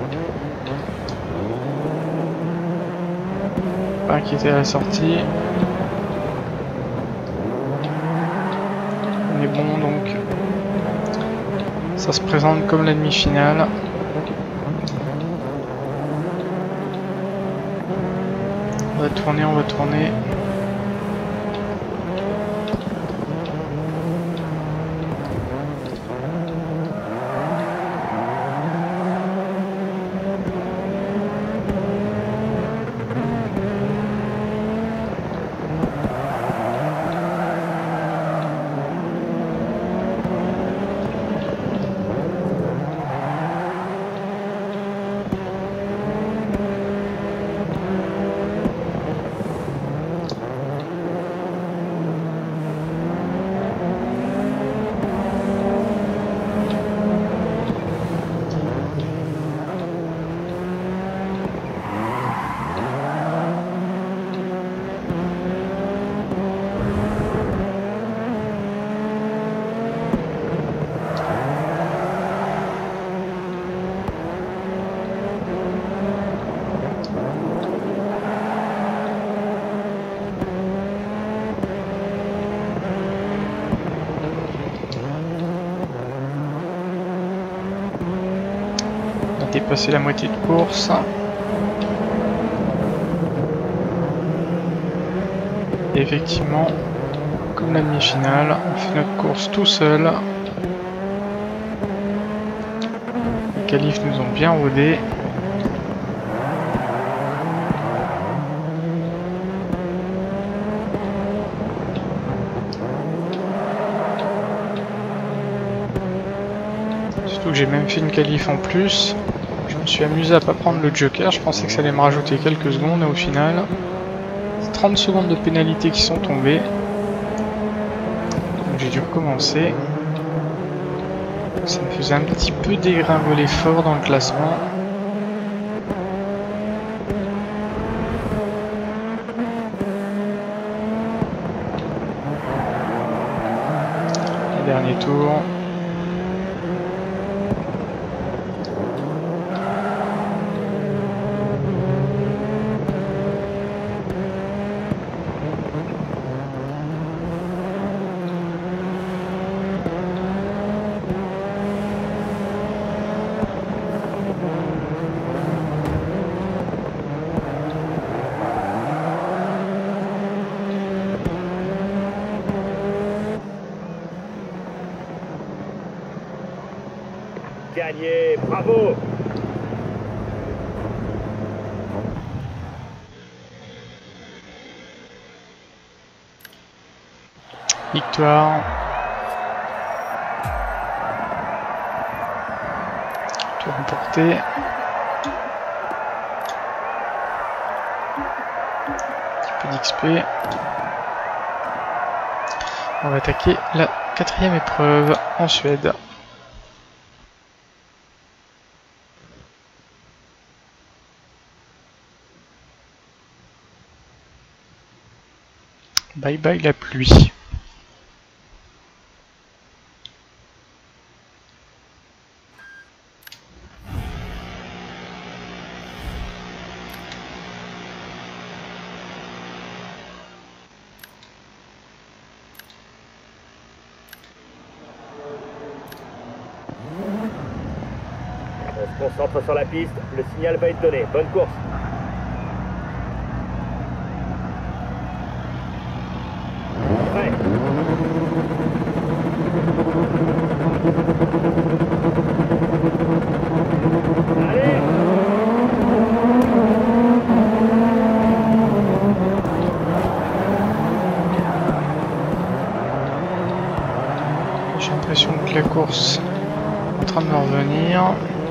Pas inquiété à la sortie. On est bon donc. Ça se présente comme la demi-finale. On va tourner, on va tourner. Dépasser la moitié de course. Et effectivement, comme la demi-finale, on fait notre course tout seul. Les qualifs nous ont bien rodés. Surtout que j'ai même fait une qualif en plus. Je me suis amusé à pas prendre le joker, je pensais que ça allait me rajouter quelques secondes et au final c'est trente secondes de pénalité qui sont tombées. Donc j'ai dû recommencer. Ça me faisait un petit peu dégringoler fort dans le classement. Le dernier tour. gagné, bravo. Victoire. Tout remporté. Un peu d'X P. On va attaquer la quatrième épreuve en Suède. Bye bye la pluie. On se concentre sur la piste, le signal va être donné. Bonne course. Ouais. Allez. J'ai l'impression que la course est en train de me revenir.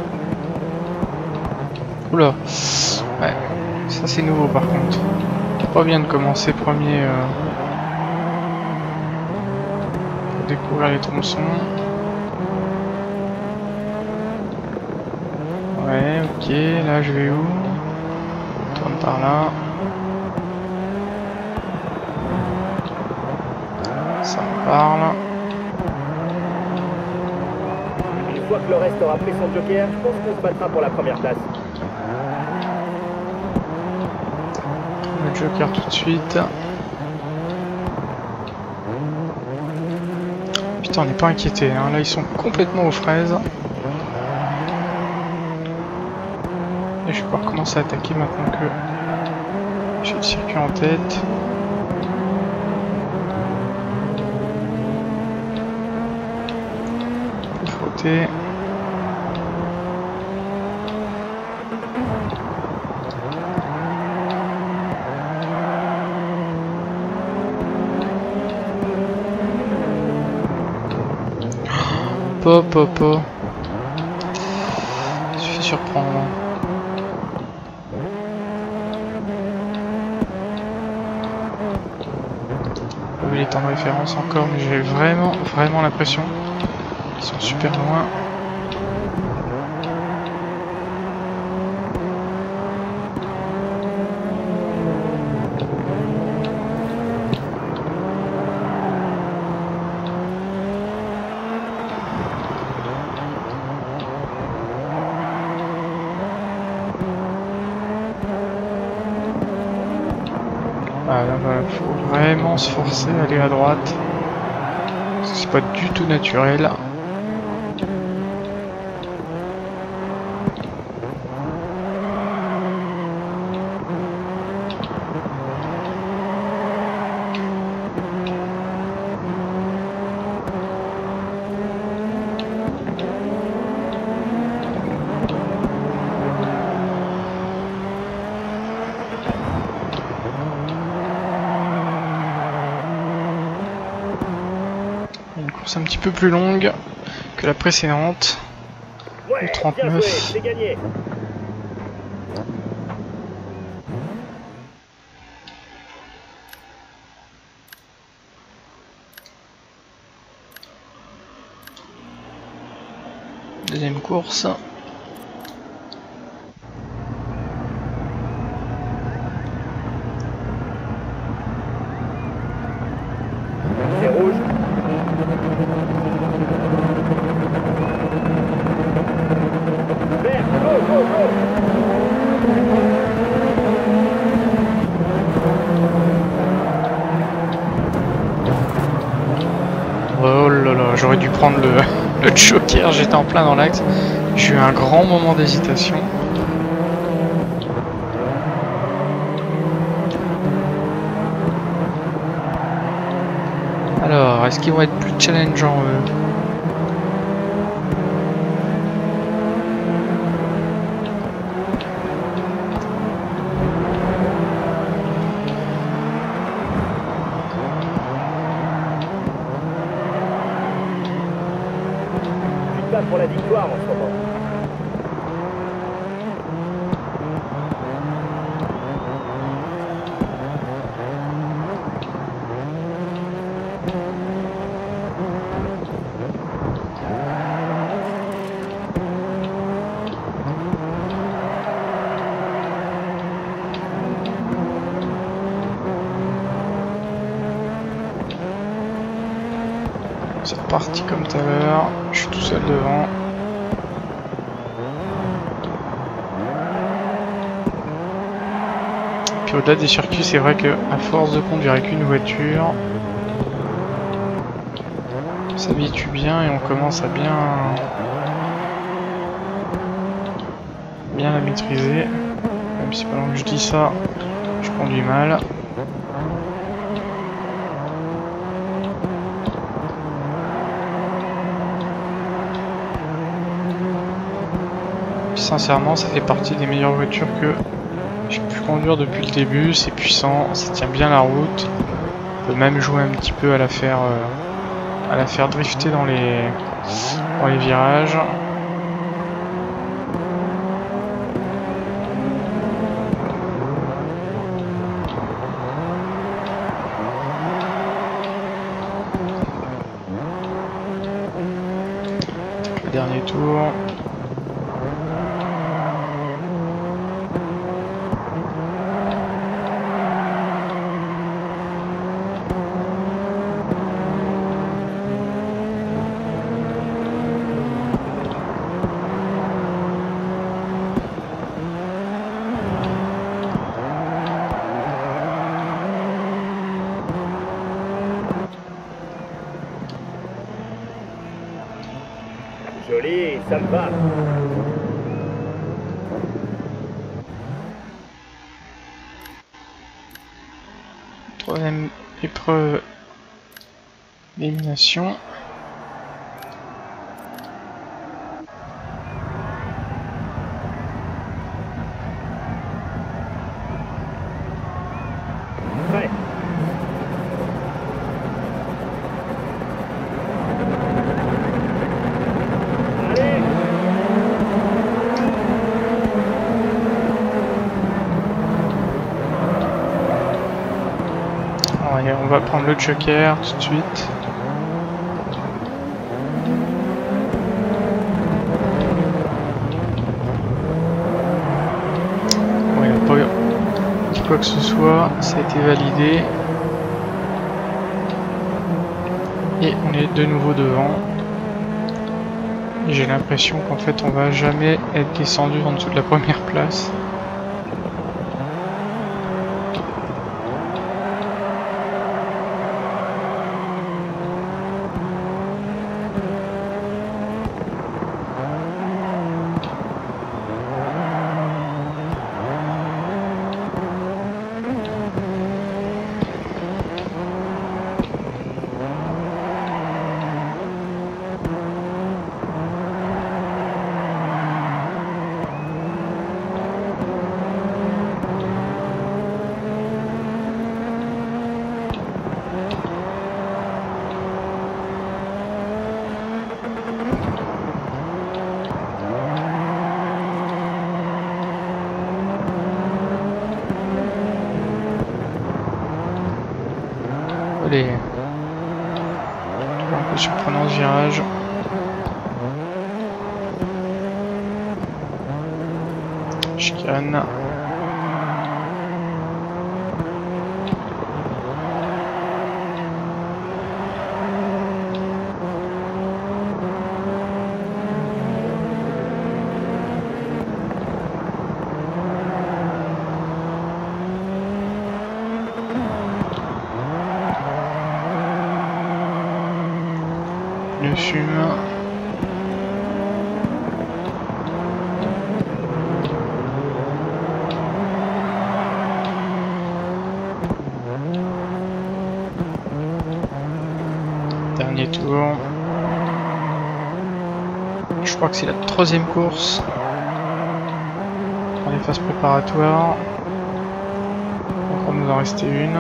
Oula, ouais, ça c'est nouveau par contre. Pas bien de commencer premier euh, pour découvrir les tronçons. Ouais, ok, là je vais où? Je tourne par là. Ça me parle. Une fois que le reste aura pris son joker, je pense qu'on se battra pour la première place. Le joker tout de suite. Putain, on n'est pas inquiété, hein. Là ils sont complètement aux fraises. Et je vais pouvoir commencer à attaquer maintenant que j'ai le circuit en tête. Frotter. Po, po, po. Je suis surprendre. Oui, les temps de référence encore, mais j'ai vraiment, vraiment l'impression qu'ils sont super loin. Ah, là, bah, faut vraiment se forcer à aller à droite. Parce que c'est pas du tout naturel. Une course un petit peu plus longue que la précédente. Ouais, Le bien trente-neuf. joué, c'est gagné. Deuxième course. C'est rouge. Vert, go, go, go. Oh là là, j'aurais dû prendre le, le joker, j'étais en plein dans l'axe. J'ai eu un grand moment d'hésitation. Alors, est-ce qu'ils vont être plus challengeants eux? battre pour la victoire en ce moment. C'est reparti comme tout à l'heure, je suis tout seul devant. Puis au-delà des circuits, c'est vrai que à force de conduire avec une voiture, on s'habitue bien et on commence à bien, bien la maîtriser. Même si pendant que je dis ça, je conduis mal. Sincèrement, ça fait partie des meilleures voitures que j'ai pu conduire depuis le début. C'est puissant, ça tient bien la route. On peut même jouer un petit peu à la faire, euh, à la faire drifter dans les, dans les virages. Le dernier tour. Joli, ça me va. Troisième épreuve d'élimination. Prêt. Allez. Allez, on va prendre le joker tout de suite. Bon, il n'y a pas eu quoi que ce soit, ça a été validé. Et on est de nouveau devant. J'ai l'impression qu'en fait on va jamais être descendu en dessous de la première place. Allez, un peu surprenant ce virage. Chicane. Le fume. Dernier tour. Je crois que c'est la troisième course dans les phases préparatoires. Encore nous en rester une.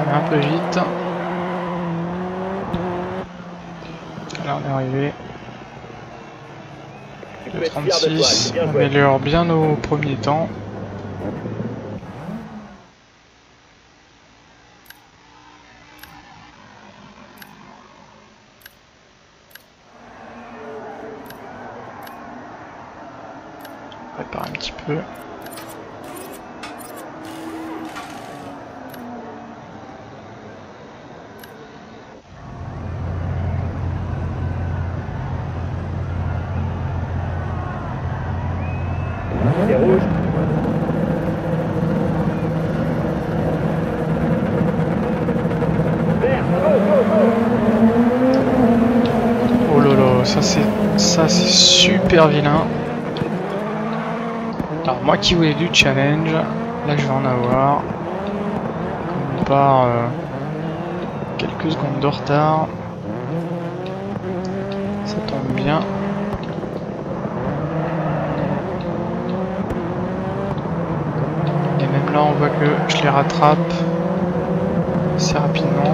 aller un peu vite. Là on est arrivé. Tu peux Le être fier de toi, trente-six, c'est bien on joué. améliore bien nos premiers temps. On prépare un petit peu. C'est rouge. Vert, go, go, go. Oh là là, ça c'est ça c'est super vilain. Alors moi qui voulais du challenge, là je vais en avoir. Comme on part euh, quelques secondes de retard. Ça tombe bien. Et même là on voit que je les rattrape assez rapidement.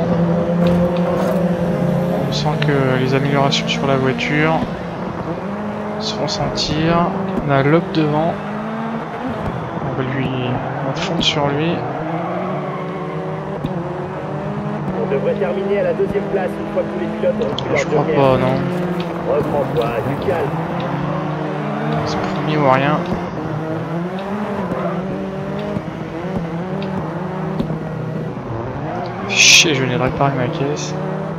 On sent que les améliorations sur la voiture se font sentir. On a Lob devant. On va lui on va fondre sur lui. On devrait terminer à la deuxième place une fois que tous les pilotes ont reçu leur Je crois joker. pas, non. Reprends-toi, du calme. C'est premier ou rien. Chier, je venais de réparer ma caisse.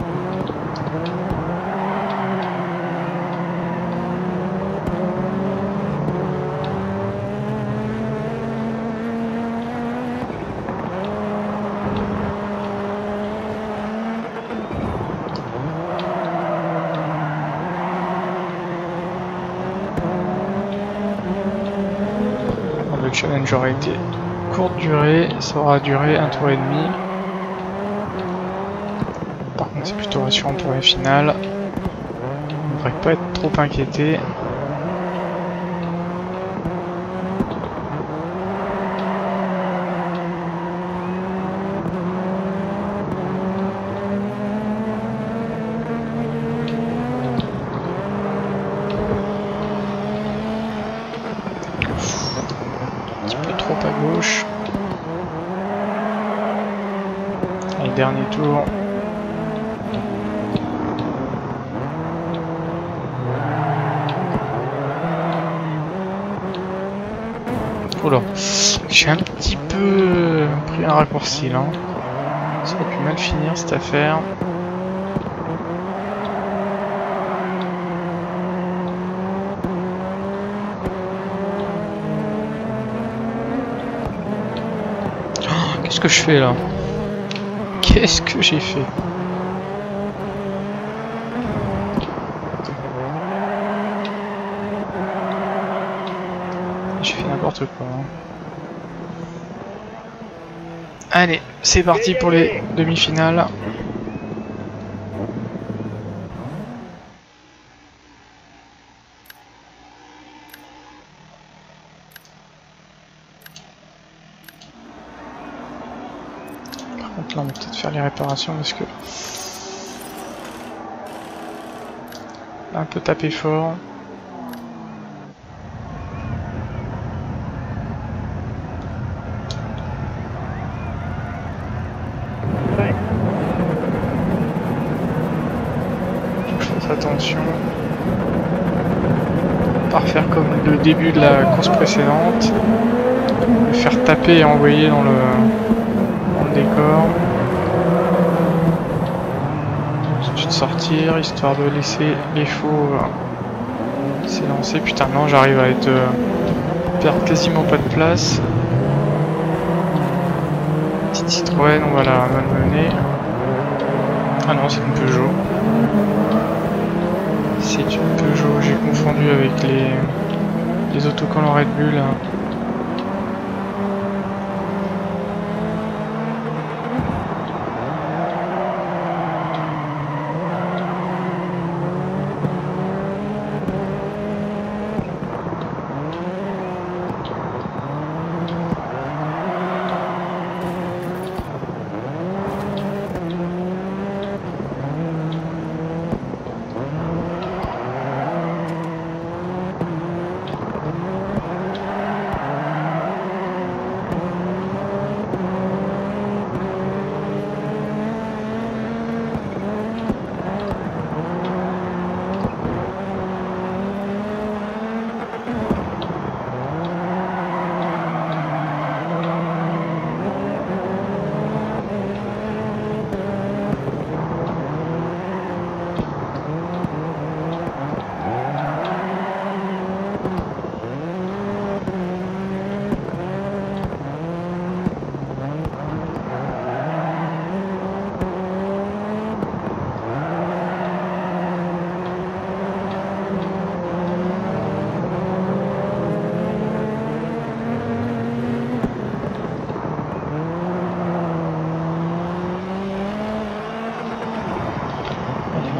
Le challenge aurait été courte durée, ça aura duré un tour et demi. Par contre c'est plutôt rassurant pour la finale. On ne devrait pas être trop inquiété. Trop à gauche. Allez, dernier tour. Oh là, j'ai un petit peu pris un raccourci là. Ça aurait pu mal finir cette affaire. Qu'est-ce que je fais là? Qu'est-ce que j'ai fait? J'ai fait n'importe quoi. Hein. Allez, c'est parti pour les demi-finales. Là, on va peut-être faire les réparations parce que là, un peu taper fort. Ouais. Je fasse attention. Pas refaire comme le début de la course précédente. Me faire taper et envoyer dans le, dans le décor. Ensuite sortir, histoire de laisser les faux euh, s'élancer. Putain non, j'arrive à être euh, perdre quasiment pas de place. Petite Citroën, on va la malmener. Ah non, c'est une Peugeot. C'est une Peugeot, j'ai confondu avec les, les autocollants Red Bull.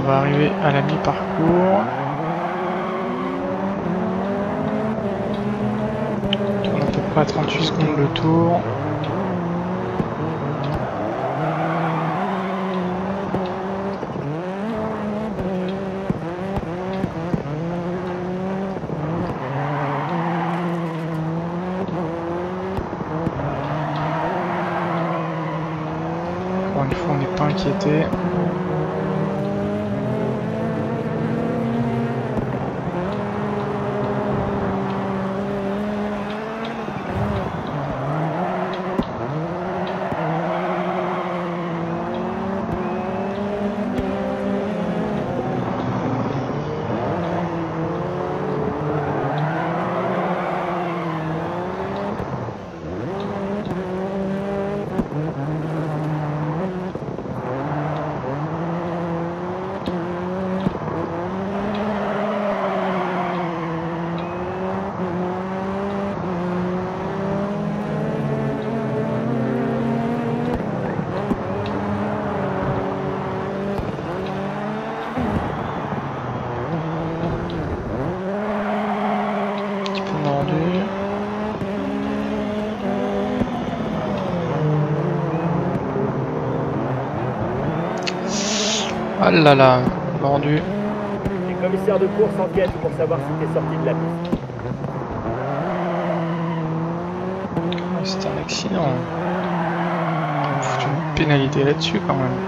va arriver à la mi-parcours. On est à peu près à trente-huit secondes le tour. Encore une fois, on n'est pas inquiété. Ah là là, mordu. Les commissaires de course enquêtent pour savoir si t'es sorti de la piste. C'est un accident. On fout une pénalité là-dessus quand même.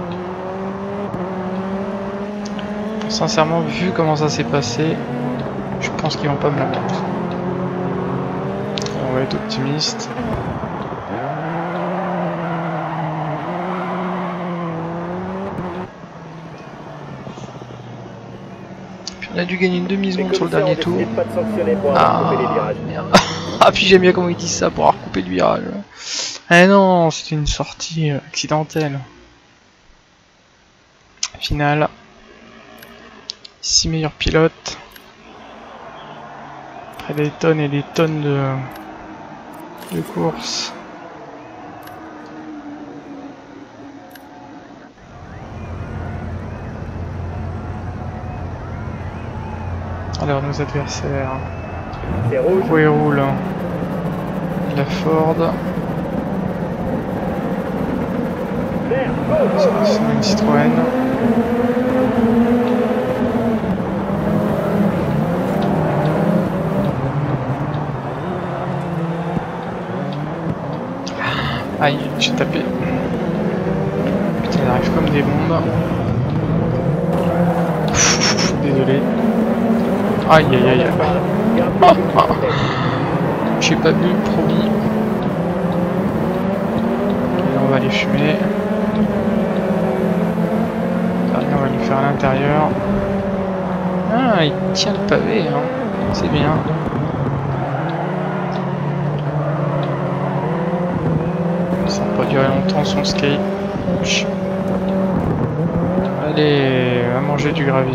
Sincèrement, vu comment ça s'est passé, je pense qu'ils vont pas me la mettre. On va être optimiste. On a dû gagner une demi-seconde sur le dernier tour. Pas de sanctionner pour avoir coupé les virages. Merde. Ah, puis j'aime bien comment ils disent ça pour avoir coupé le virage. Eh non, c'était une sortie accidentelle. Finale. six meilleurs pilotes. Après des tonnes et des tonnes de, de courses. Alors nos adversaires. C'est rouge. Où ils roulent. La Ford. C'est une Citroën. Aïe, j'ai tapé. Putain, il arrive comme des bombes. Désolé. Aïe aïe aïe aïe. Ah, ah. J'ai pas vu, promis. Et on va les fumer. Dernier, on va lui faire à l'intérieur. Ah, il tient le pavé, hein. C'est bien. Ça va pas durer longtemps son skate. Allez, va manger du gravier.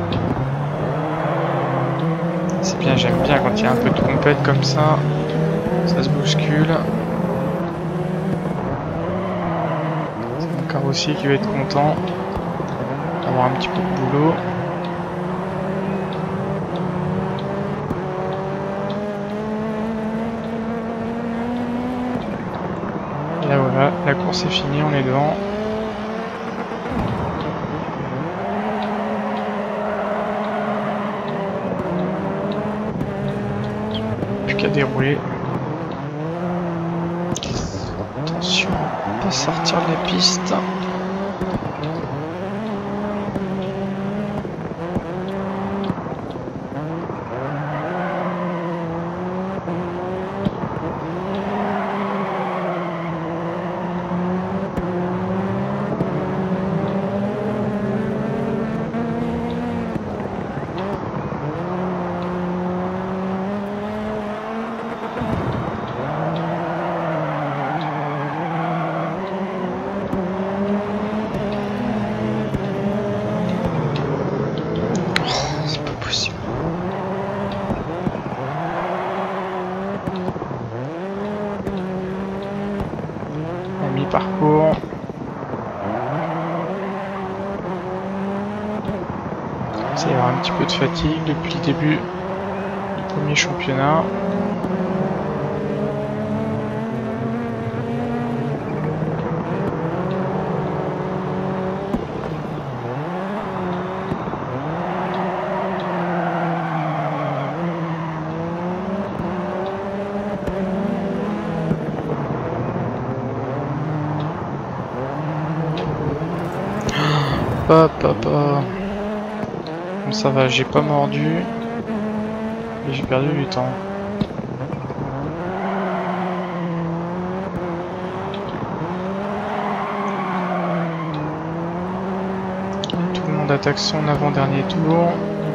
C'est bien, j'aime bien quand il y a un peu de compète comme ça. Ça se bouscule. C'est mon carrossier qui va être content d'avoir un petit peu de boulot. Et là voilà, la course est finie, on est devant. Plus qu'à dérouler. Attention, pas sortir de la piste. Mi-parcours. commence à y avoir un petit peu de fatigue depuis le début du premier championnat. Hop, hop, hop. Bon, ça va, j'ai pas mordu. Et j'ai perdu du temps. Tout le monde attaque son avant-dernier tour.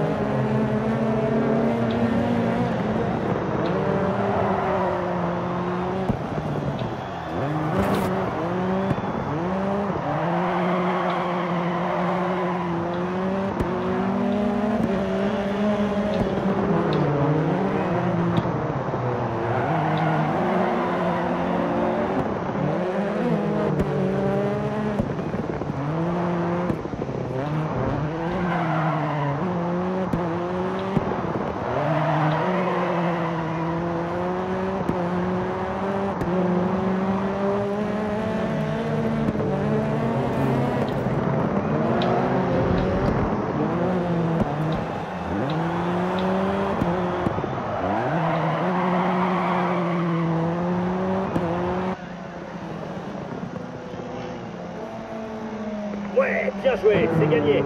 Ouais, bien joué, c'est gagné.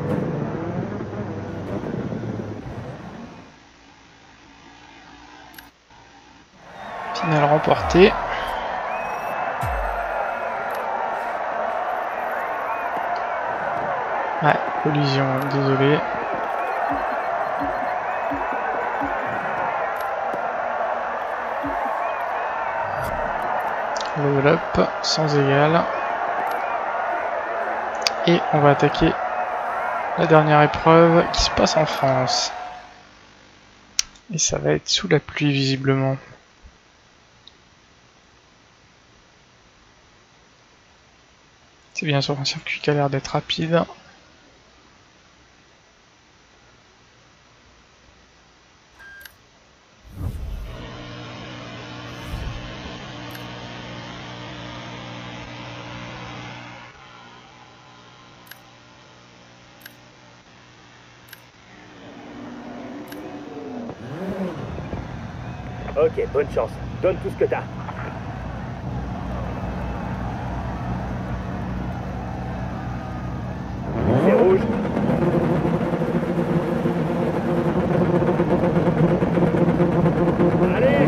Finale remportée. Ouais, collision, désolé. Level up, sans égal. Et on va attaquer la dernière épreuve qui se passe en France. Et ça va être sous la pluie visiblement. C'est bien sûr un circuit qui a l'air d'être rapide. Ok, bonne chance. Donne tout ce que t'as. C'est rouge. Allez!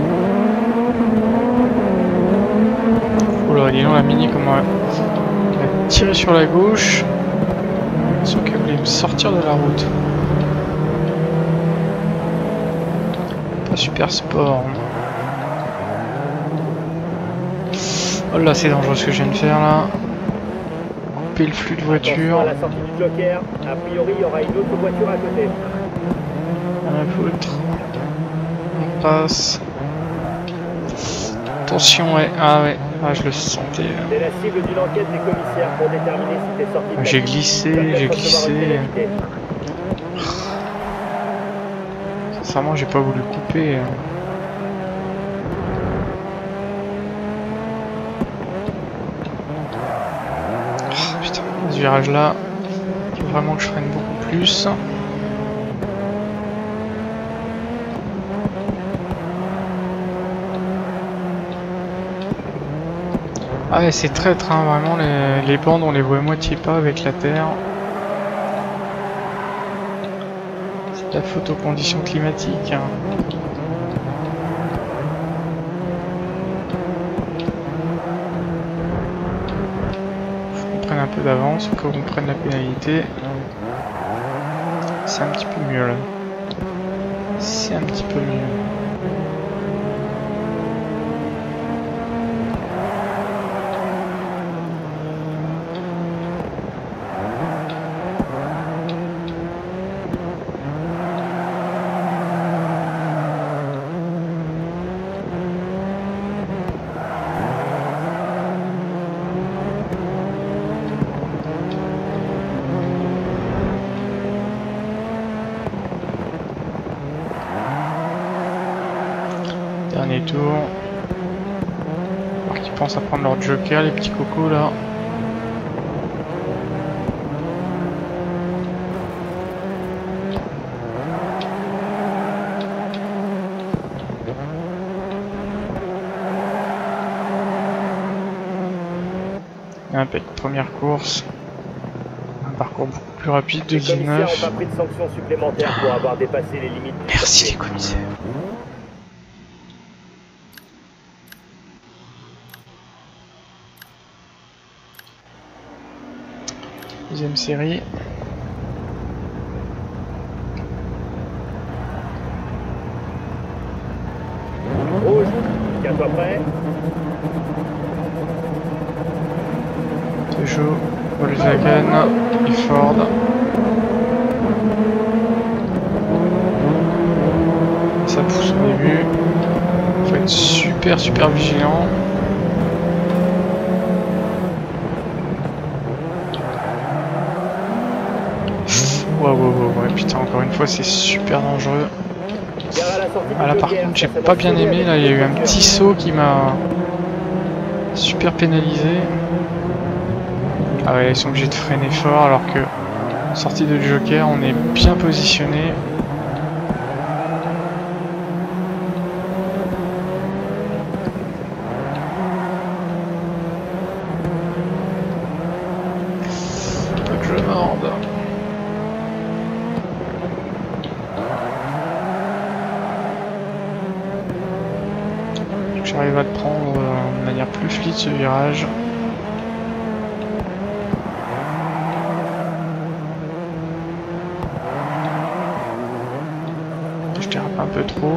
Oh là, dis donc la Mini comment elle a tiré sur la gauche. Sauf qu'elle voulait me sortir de la route. Pas super sport. Oh là, c'est dangereux ce que je viens de faire là. Couper le flux de voiture. À la sortie du Joker, a priori, il y aura une autre voiture à côté. Rien à foutre. On passe. Attention, ouais. Ah ouais, ah, je le sentais. C'est la cible d'une enquête des commissaires pour déterminer si t'es sorti de la J'ai piste. glissé, j'ai glissé. Sincèrement, j'ai pas voulu couper. Oh, putain, ce virage là, il faut vraiment que je freine beaucoup plus. Ah ouais, c'est traître, hein, vraiment, les, les bandes on les voit à moitié pas avec la terre. C'est de la faute aux conditions climatiques. Hein. Faut qu'on prenne un peu d'avance, faut qu'on prenne la pénalité. C'est un petit peu mieux là. C'est un petit peu mieux. tour. Alors qu'ils pensent à prendre leur joker, les petits cocos là. Impec, première course. Un parcours beaucoup plus rapide de Les commissaires dix-neuf. n'ont pas pris de sanctions supplémentaires pour avoir dépassé les limites du Merci les circuit. commissaires. Deuxième série. Rouge, tiens-toi prêt. Peugeot, Volkswagen et Ford. Ça pousse au début. Faut être super super vigilant. Wow, wow, wow, ouais, putain, encore une fois, c'est super dangereux. Gare à la sortie du Ah là, par Joker, contre, j'ai ça pas va bien sauver aimé. avec Là, il y a le eu un Joker. petit saut qui m'a super pénalisé. Ah ouais, ils sont obligés de freiner fort alors que sortie de Joker, on est bien positionné. Faut que je morde. J'arrive à le prendre euh, de manière plus fluide ce virage. Je dérape un peu trop.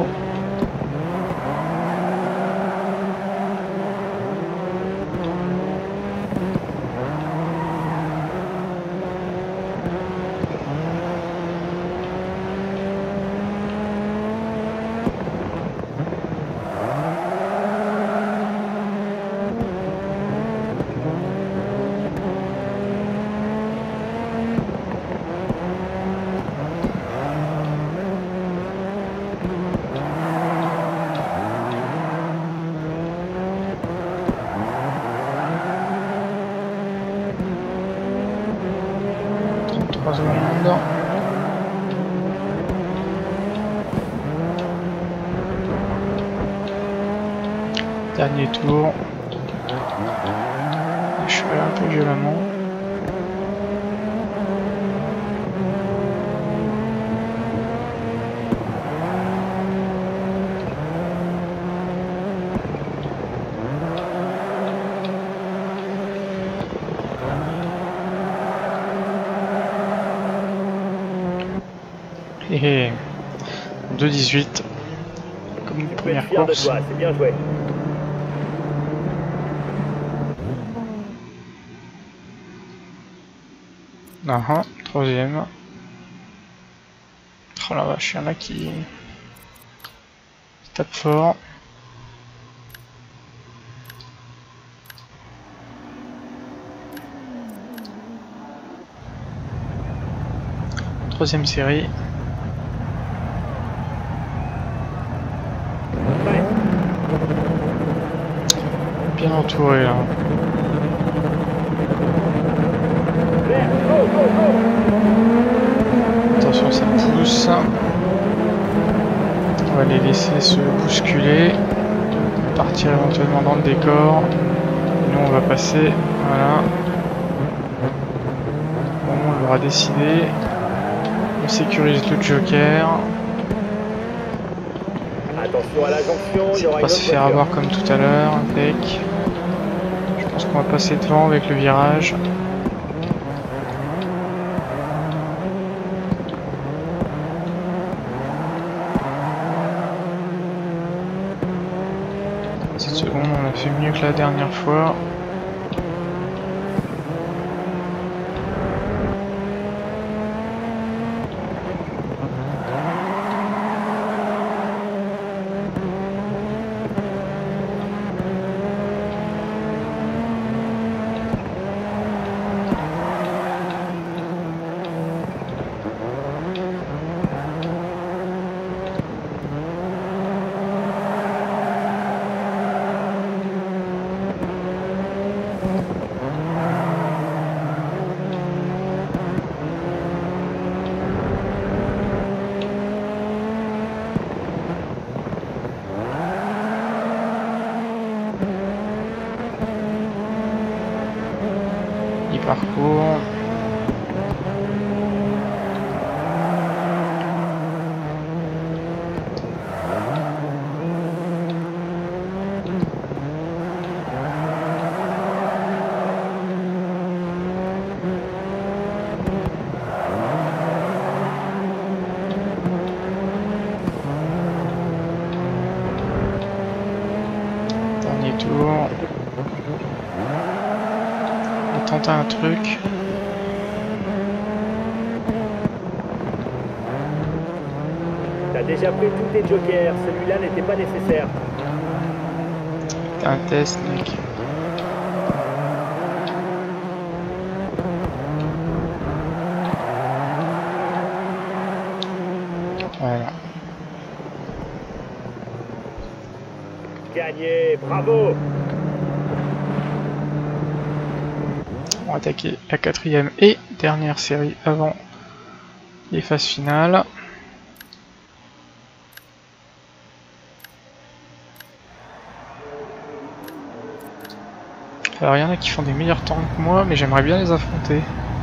trente-trois secondes. Dernier tour. Je suis allé un peu violemment. Et deux dix-huit comme une Tu peux être première fier de course. toi, c'est bien joué. Ah ah, troisième. Oh la vache, il y en a qui, qui tapent fort. Troisième série. Prêt. Bien entouré là. Vert, go, go, go. Attention, ça pousse. On va les laisser se bousculer. Partir éventuellement dans le décor. Nous on va passer. Voilà. Bon, on l'aura décidé. On sécurise le joker. Attention à la jonction, il y C'est aura pas une autre se faire voiture. avoir comme tout à l'heure. Impec. Je pense qu'on va passer devant avec le virage. Cette seconde, on a fait mieux que la dernière fois. parcours. Dernier tour. On va tenter un truc. T'as déjà pris tous tes jokers, celui-là n'était pas nécessaire. C'est un test, mec. Voilà. Gagné, bravo. On va attaquer la quatrième et dernière série avant les phases finales. Alors il y en a qui font des meilleurs temps que moi, mais j'aimerais bien les affronter.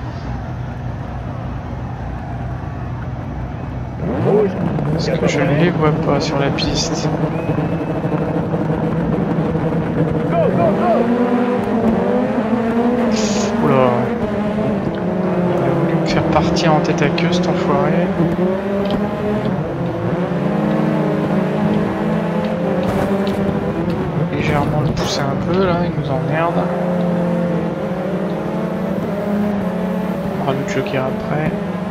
Rouge. Parce que je ne les vois pas sur la piste. Go, go, go. Oula. Il a voulu me faire partir en tête à queue cet enfoiré. Légèrement le pousser un peu là, il nous emmerde. On aura le joker après.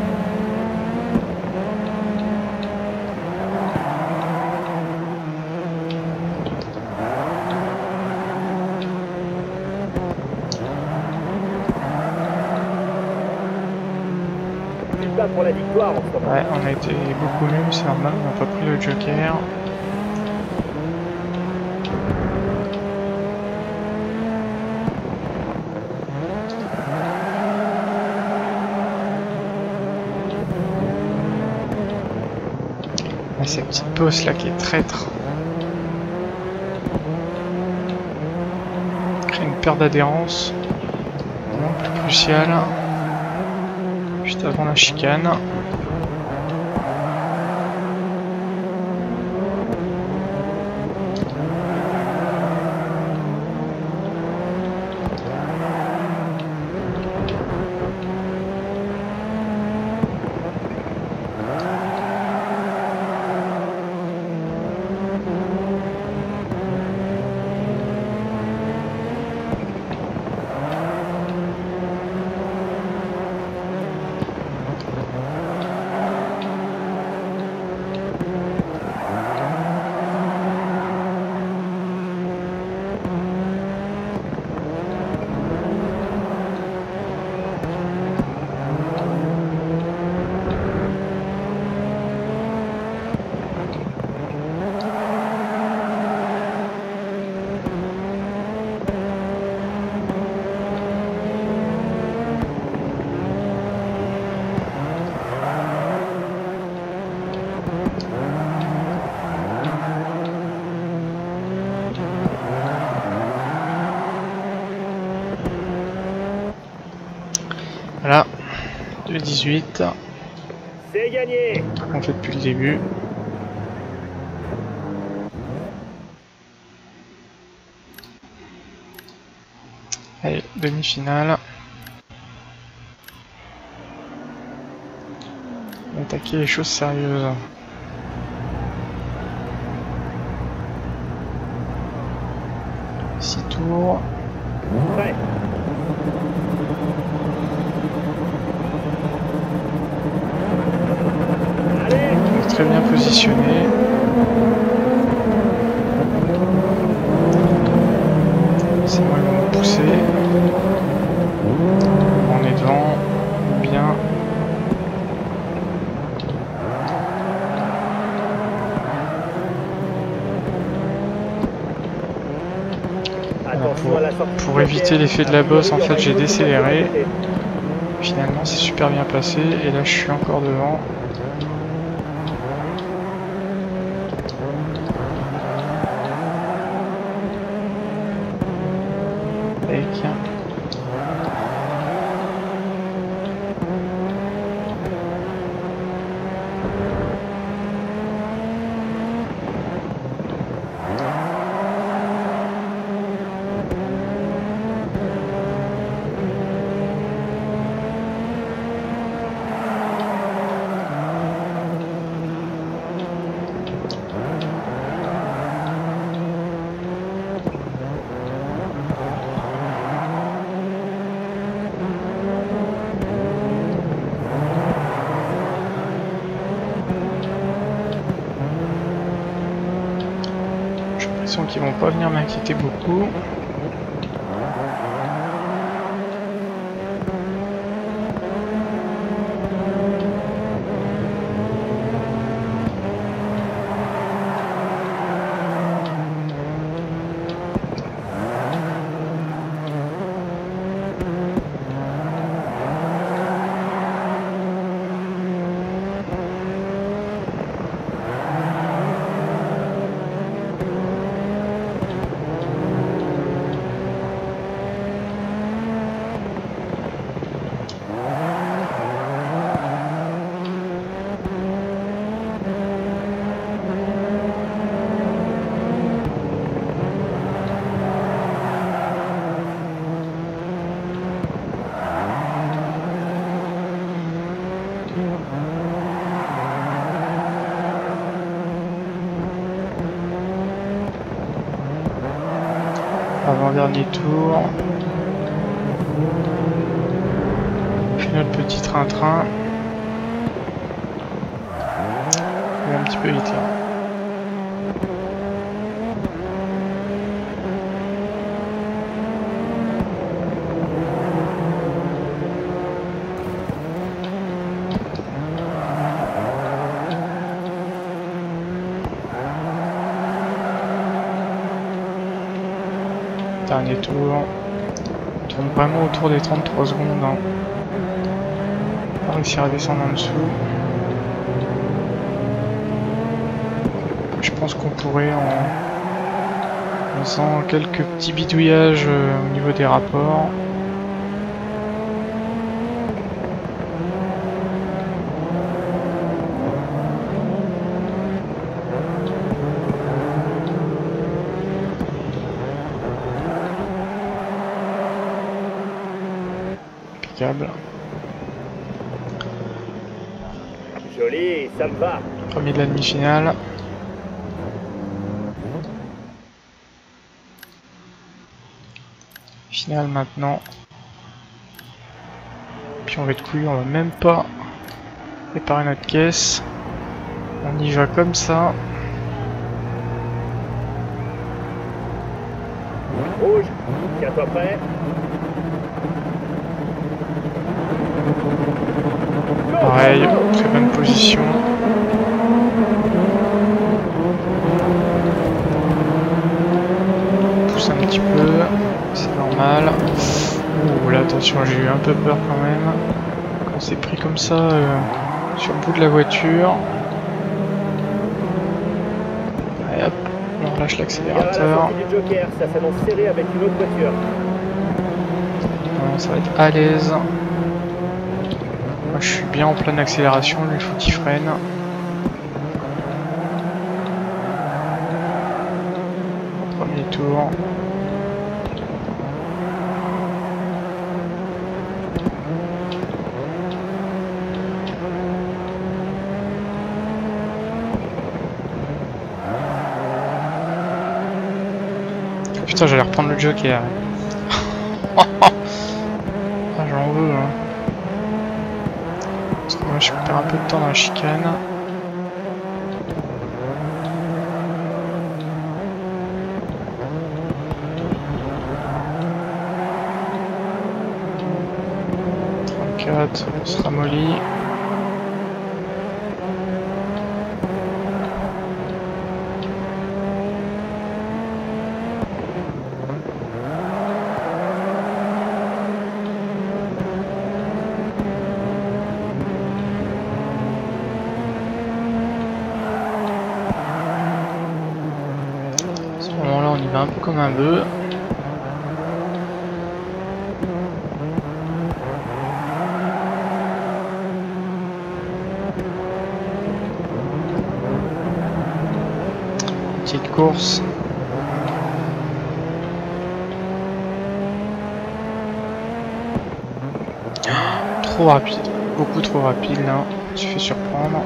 Tu te bats pour la victoire en ce moment. Ouais, on a été beaucoup mieux, c'est normal, on n'a pas pris le joker. Ah, cette petite bosse là qui est traître. Crée une perte d'adhérence. Vraiment plus crucial. Juste avant la chicane. Voilà, deux dix-huit. C'est gagné. On fait depuis le début. Allez, demi-finale. On va attaquer les choses sérieuses. six tours. Prêt. Allez. On est très bien positionné. C'est moi qui vont me pousser. On est devant. Bien. Attention à la sortie. Pour éviter l'effet de la bosse, en fait, j'ai décéléré. Finalement, c'est super bien passé. Et là, je suis encore devant. Avec. ils vont pas venir m'inquiéter beaucoup. Avant-dernier tour. On fait notre petit train-train. Il est un petit peu vite là. Dernier tour. On tourne vraiment autour des trente-trois secondes. Hein. On va réussir à descendre en dessous. Je pense qu'on pourrait, en, en faisant quelques petits bidouillages euh, au niveau des rapports. Joli, ça me va. Premier de la demi-finale. Finale maintenant. Puis on va être couillu, on va même pas réparer notre caisse. On y va comme ça. Rouge, tiens-toi prêt. Pareil, très bonne position. On pousse un petit peu, c'est normal. Oh là, attention, j'ai eu un peu peur quand même. Quand c'est pris comme ça euh, sur le bout de la voiture. Allez hop, on relâche l'accélérateur. Joker, ça s'annonce serré avec une autre voiture. Non, ça va être à l'aise. Moi je suis bien en pleine accélération, lui il faut qu'il freine. Premier tour. Putain, j'allais reprendre le joker. Ah, j'en veux hein. Parce que moi je perds un peu de temps dans la chicane. trente-quatre, on se ramollit. Un peu comme un bœuf. Petite course. Trop rapide, beaucoup trop rapide là, je me suis fait surprendre.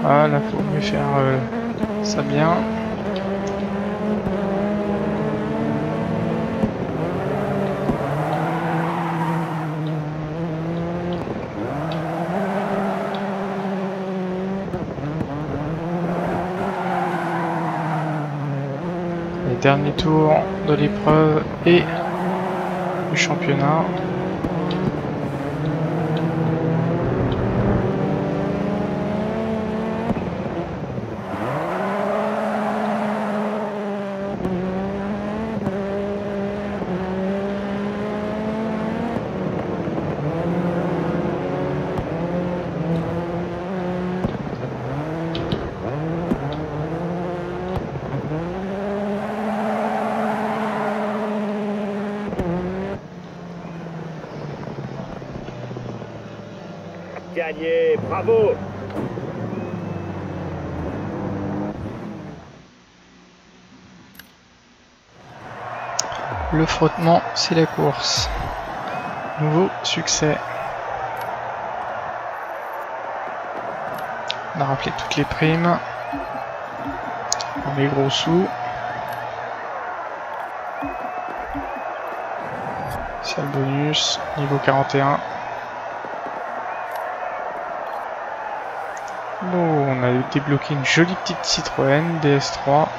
Ah là faut mieux faire euh, ça bien. Les derniers tours de l'épreuve et du championnat. Gagné, bravo. Le frottement, c'est la course. Nouveau succès. On a rappelé toutes les primes. On est gros sous. C'est le bonus, niveau quarante et un. Bon, on a débloqué une jolie petite Citroën D S trois.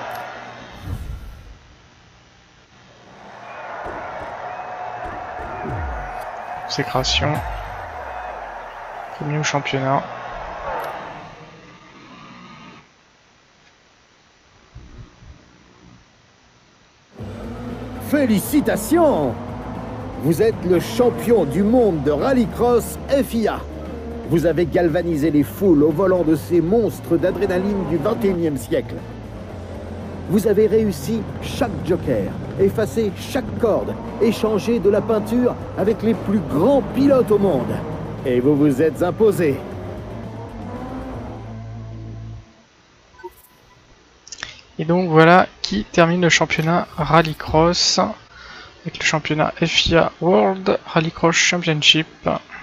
Consécration. Premier au championnat. Félicitations! Vous êtes le champion du monde de rallycross F I A. Vous avez galvanisé les foules au volant de ces monstres d'adrénaline du vingt et unième siècle. Vous avez réussi chaque joker, effacé chaque corde, échangé de la peinture avec les plus grands pilotes au monde. Et vous vous êtes imposé. Et donc voilà qui termine le championnat Rallycross avec le championnat F I A World Rallycross Championship.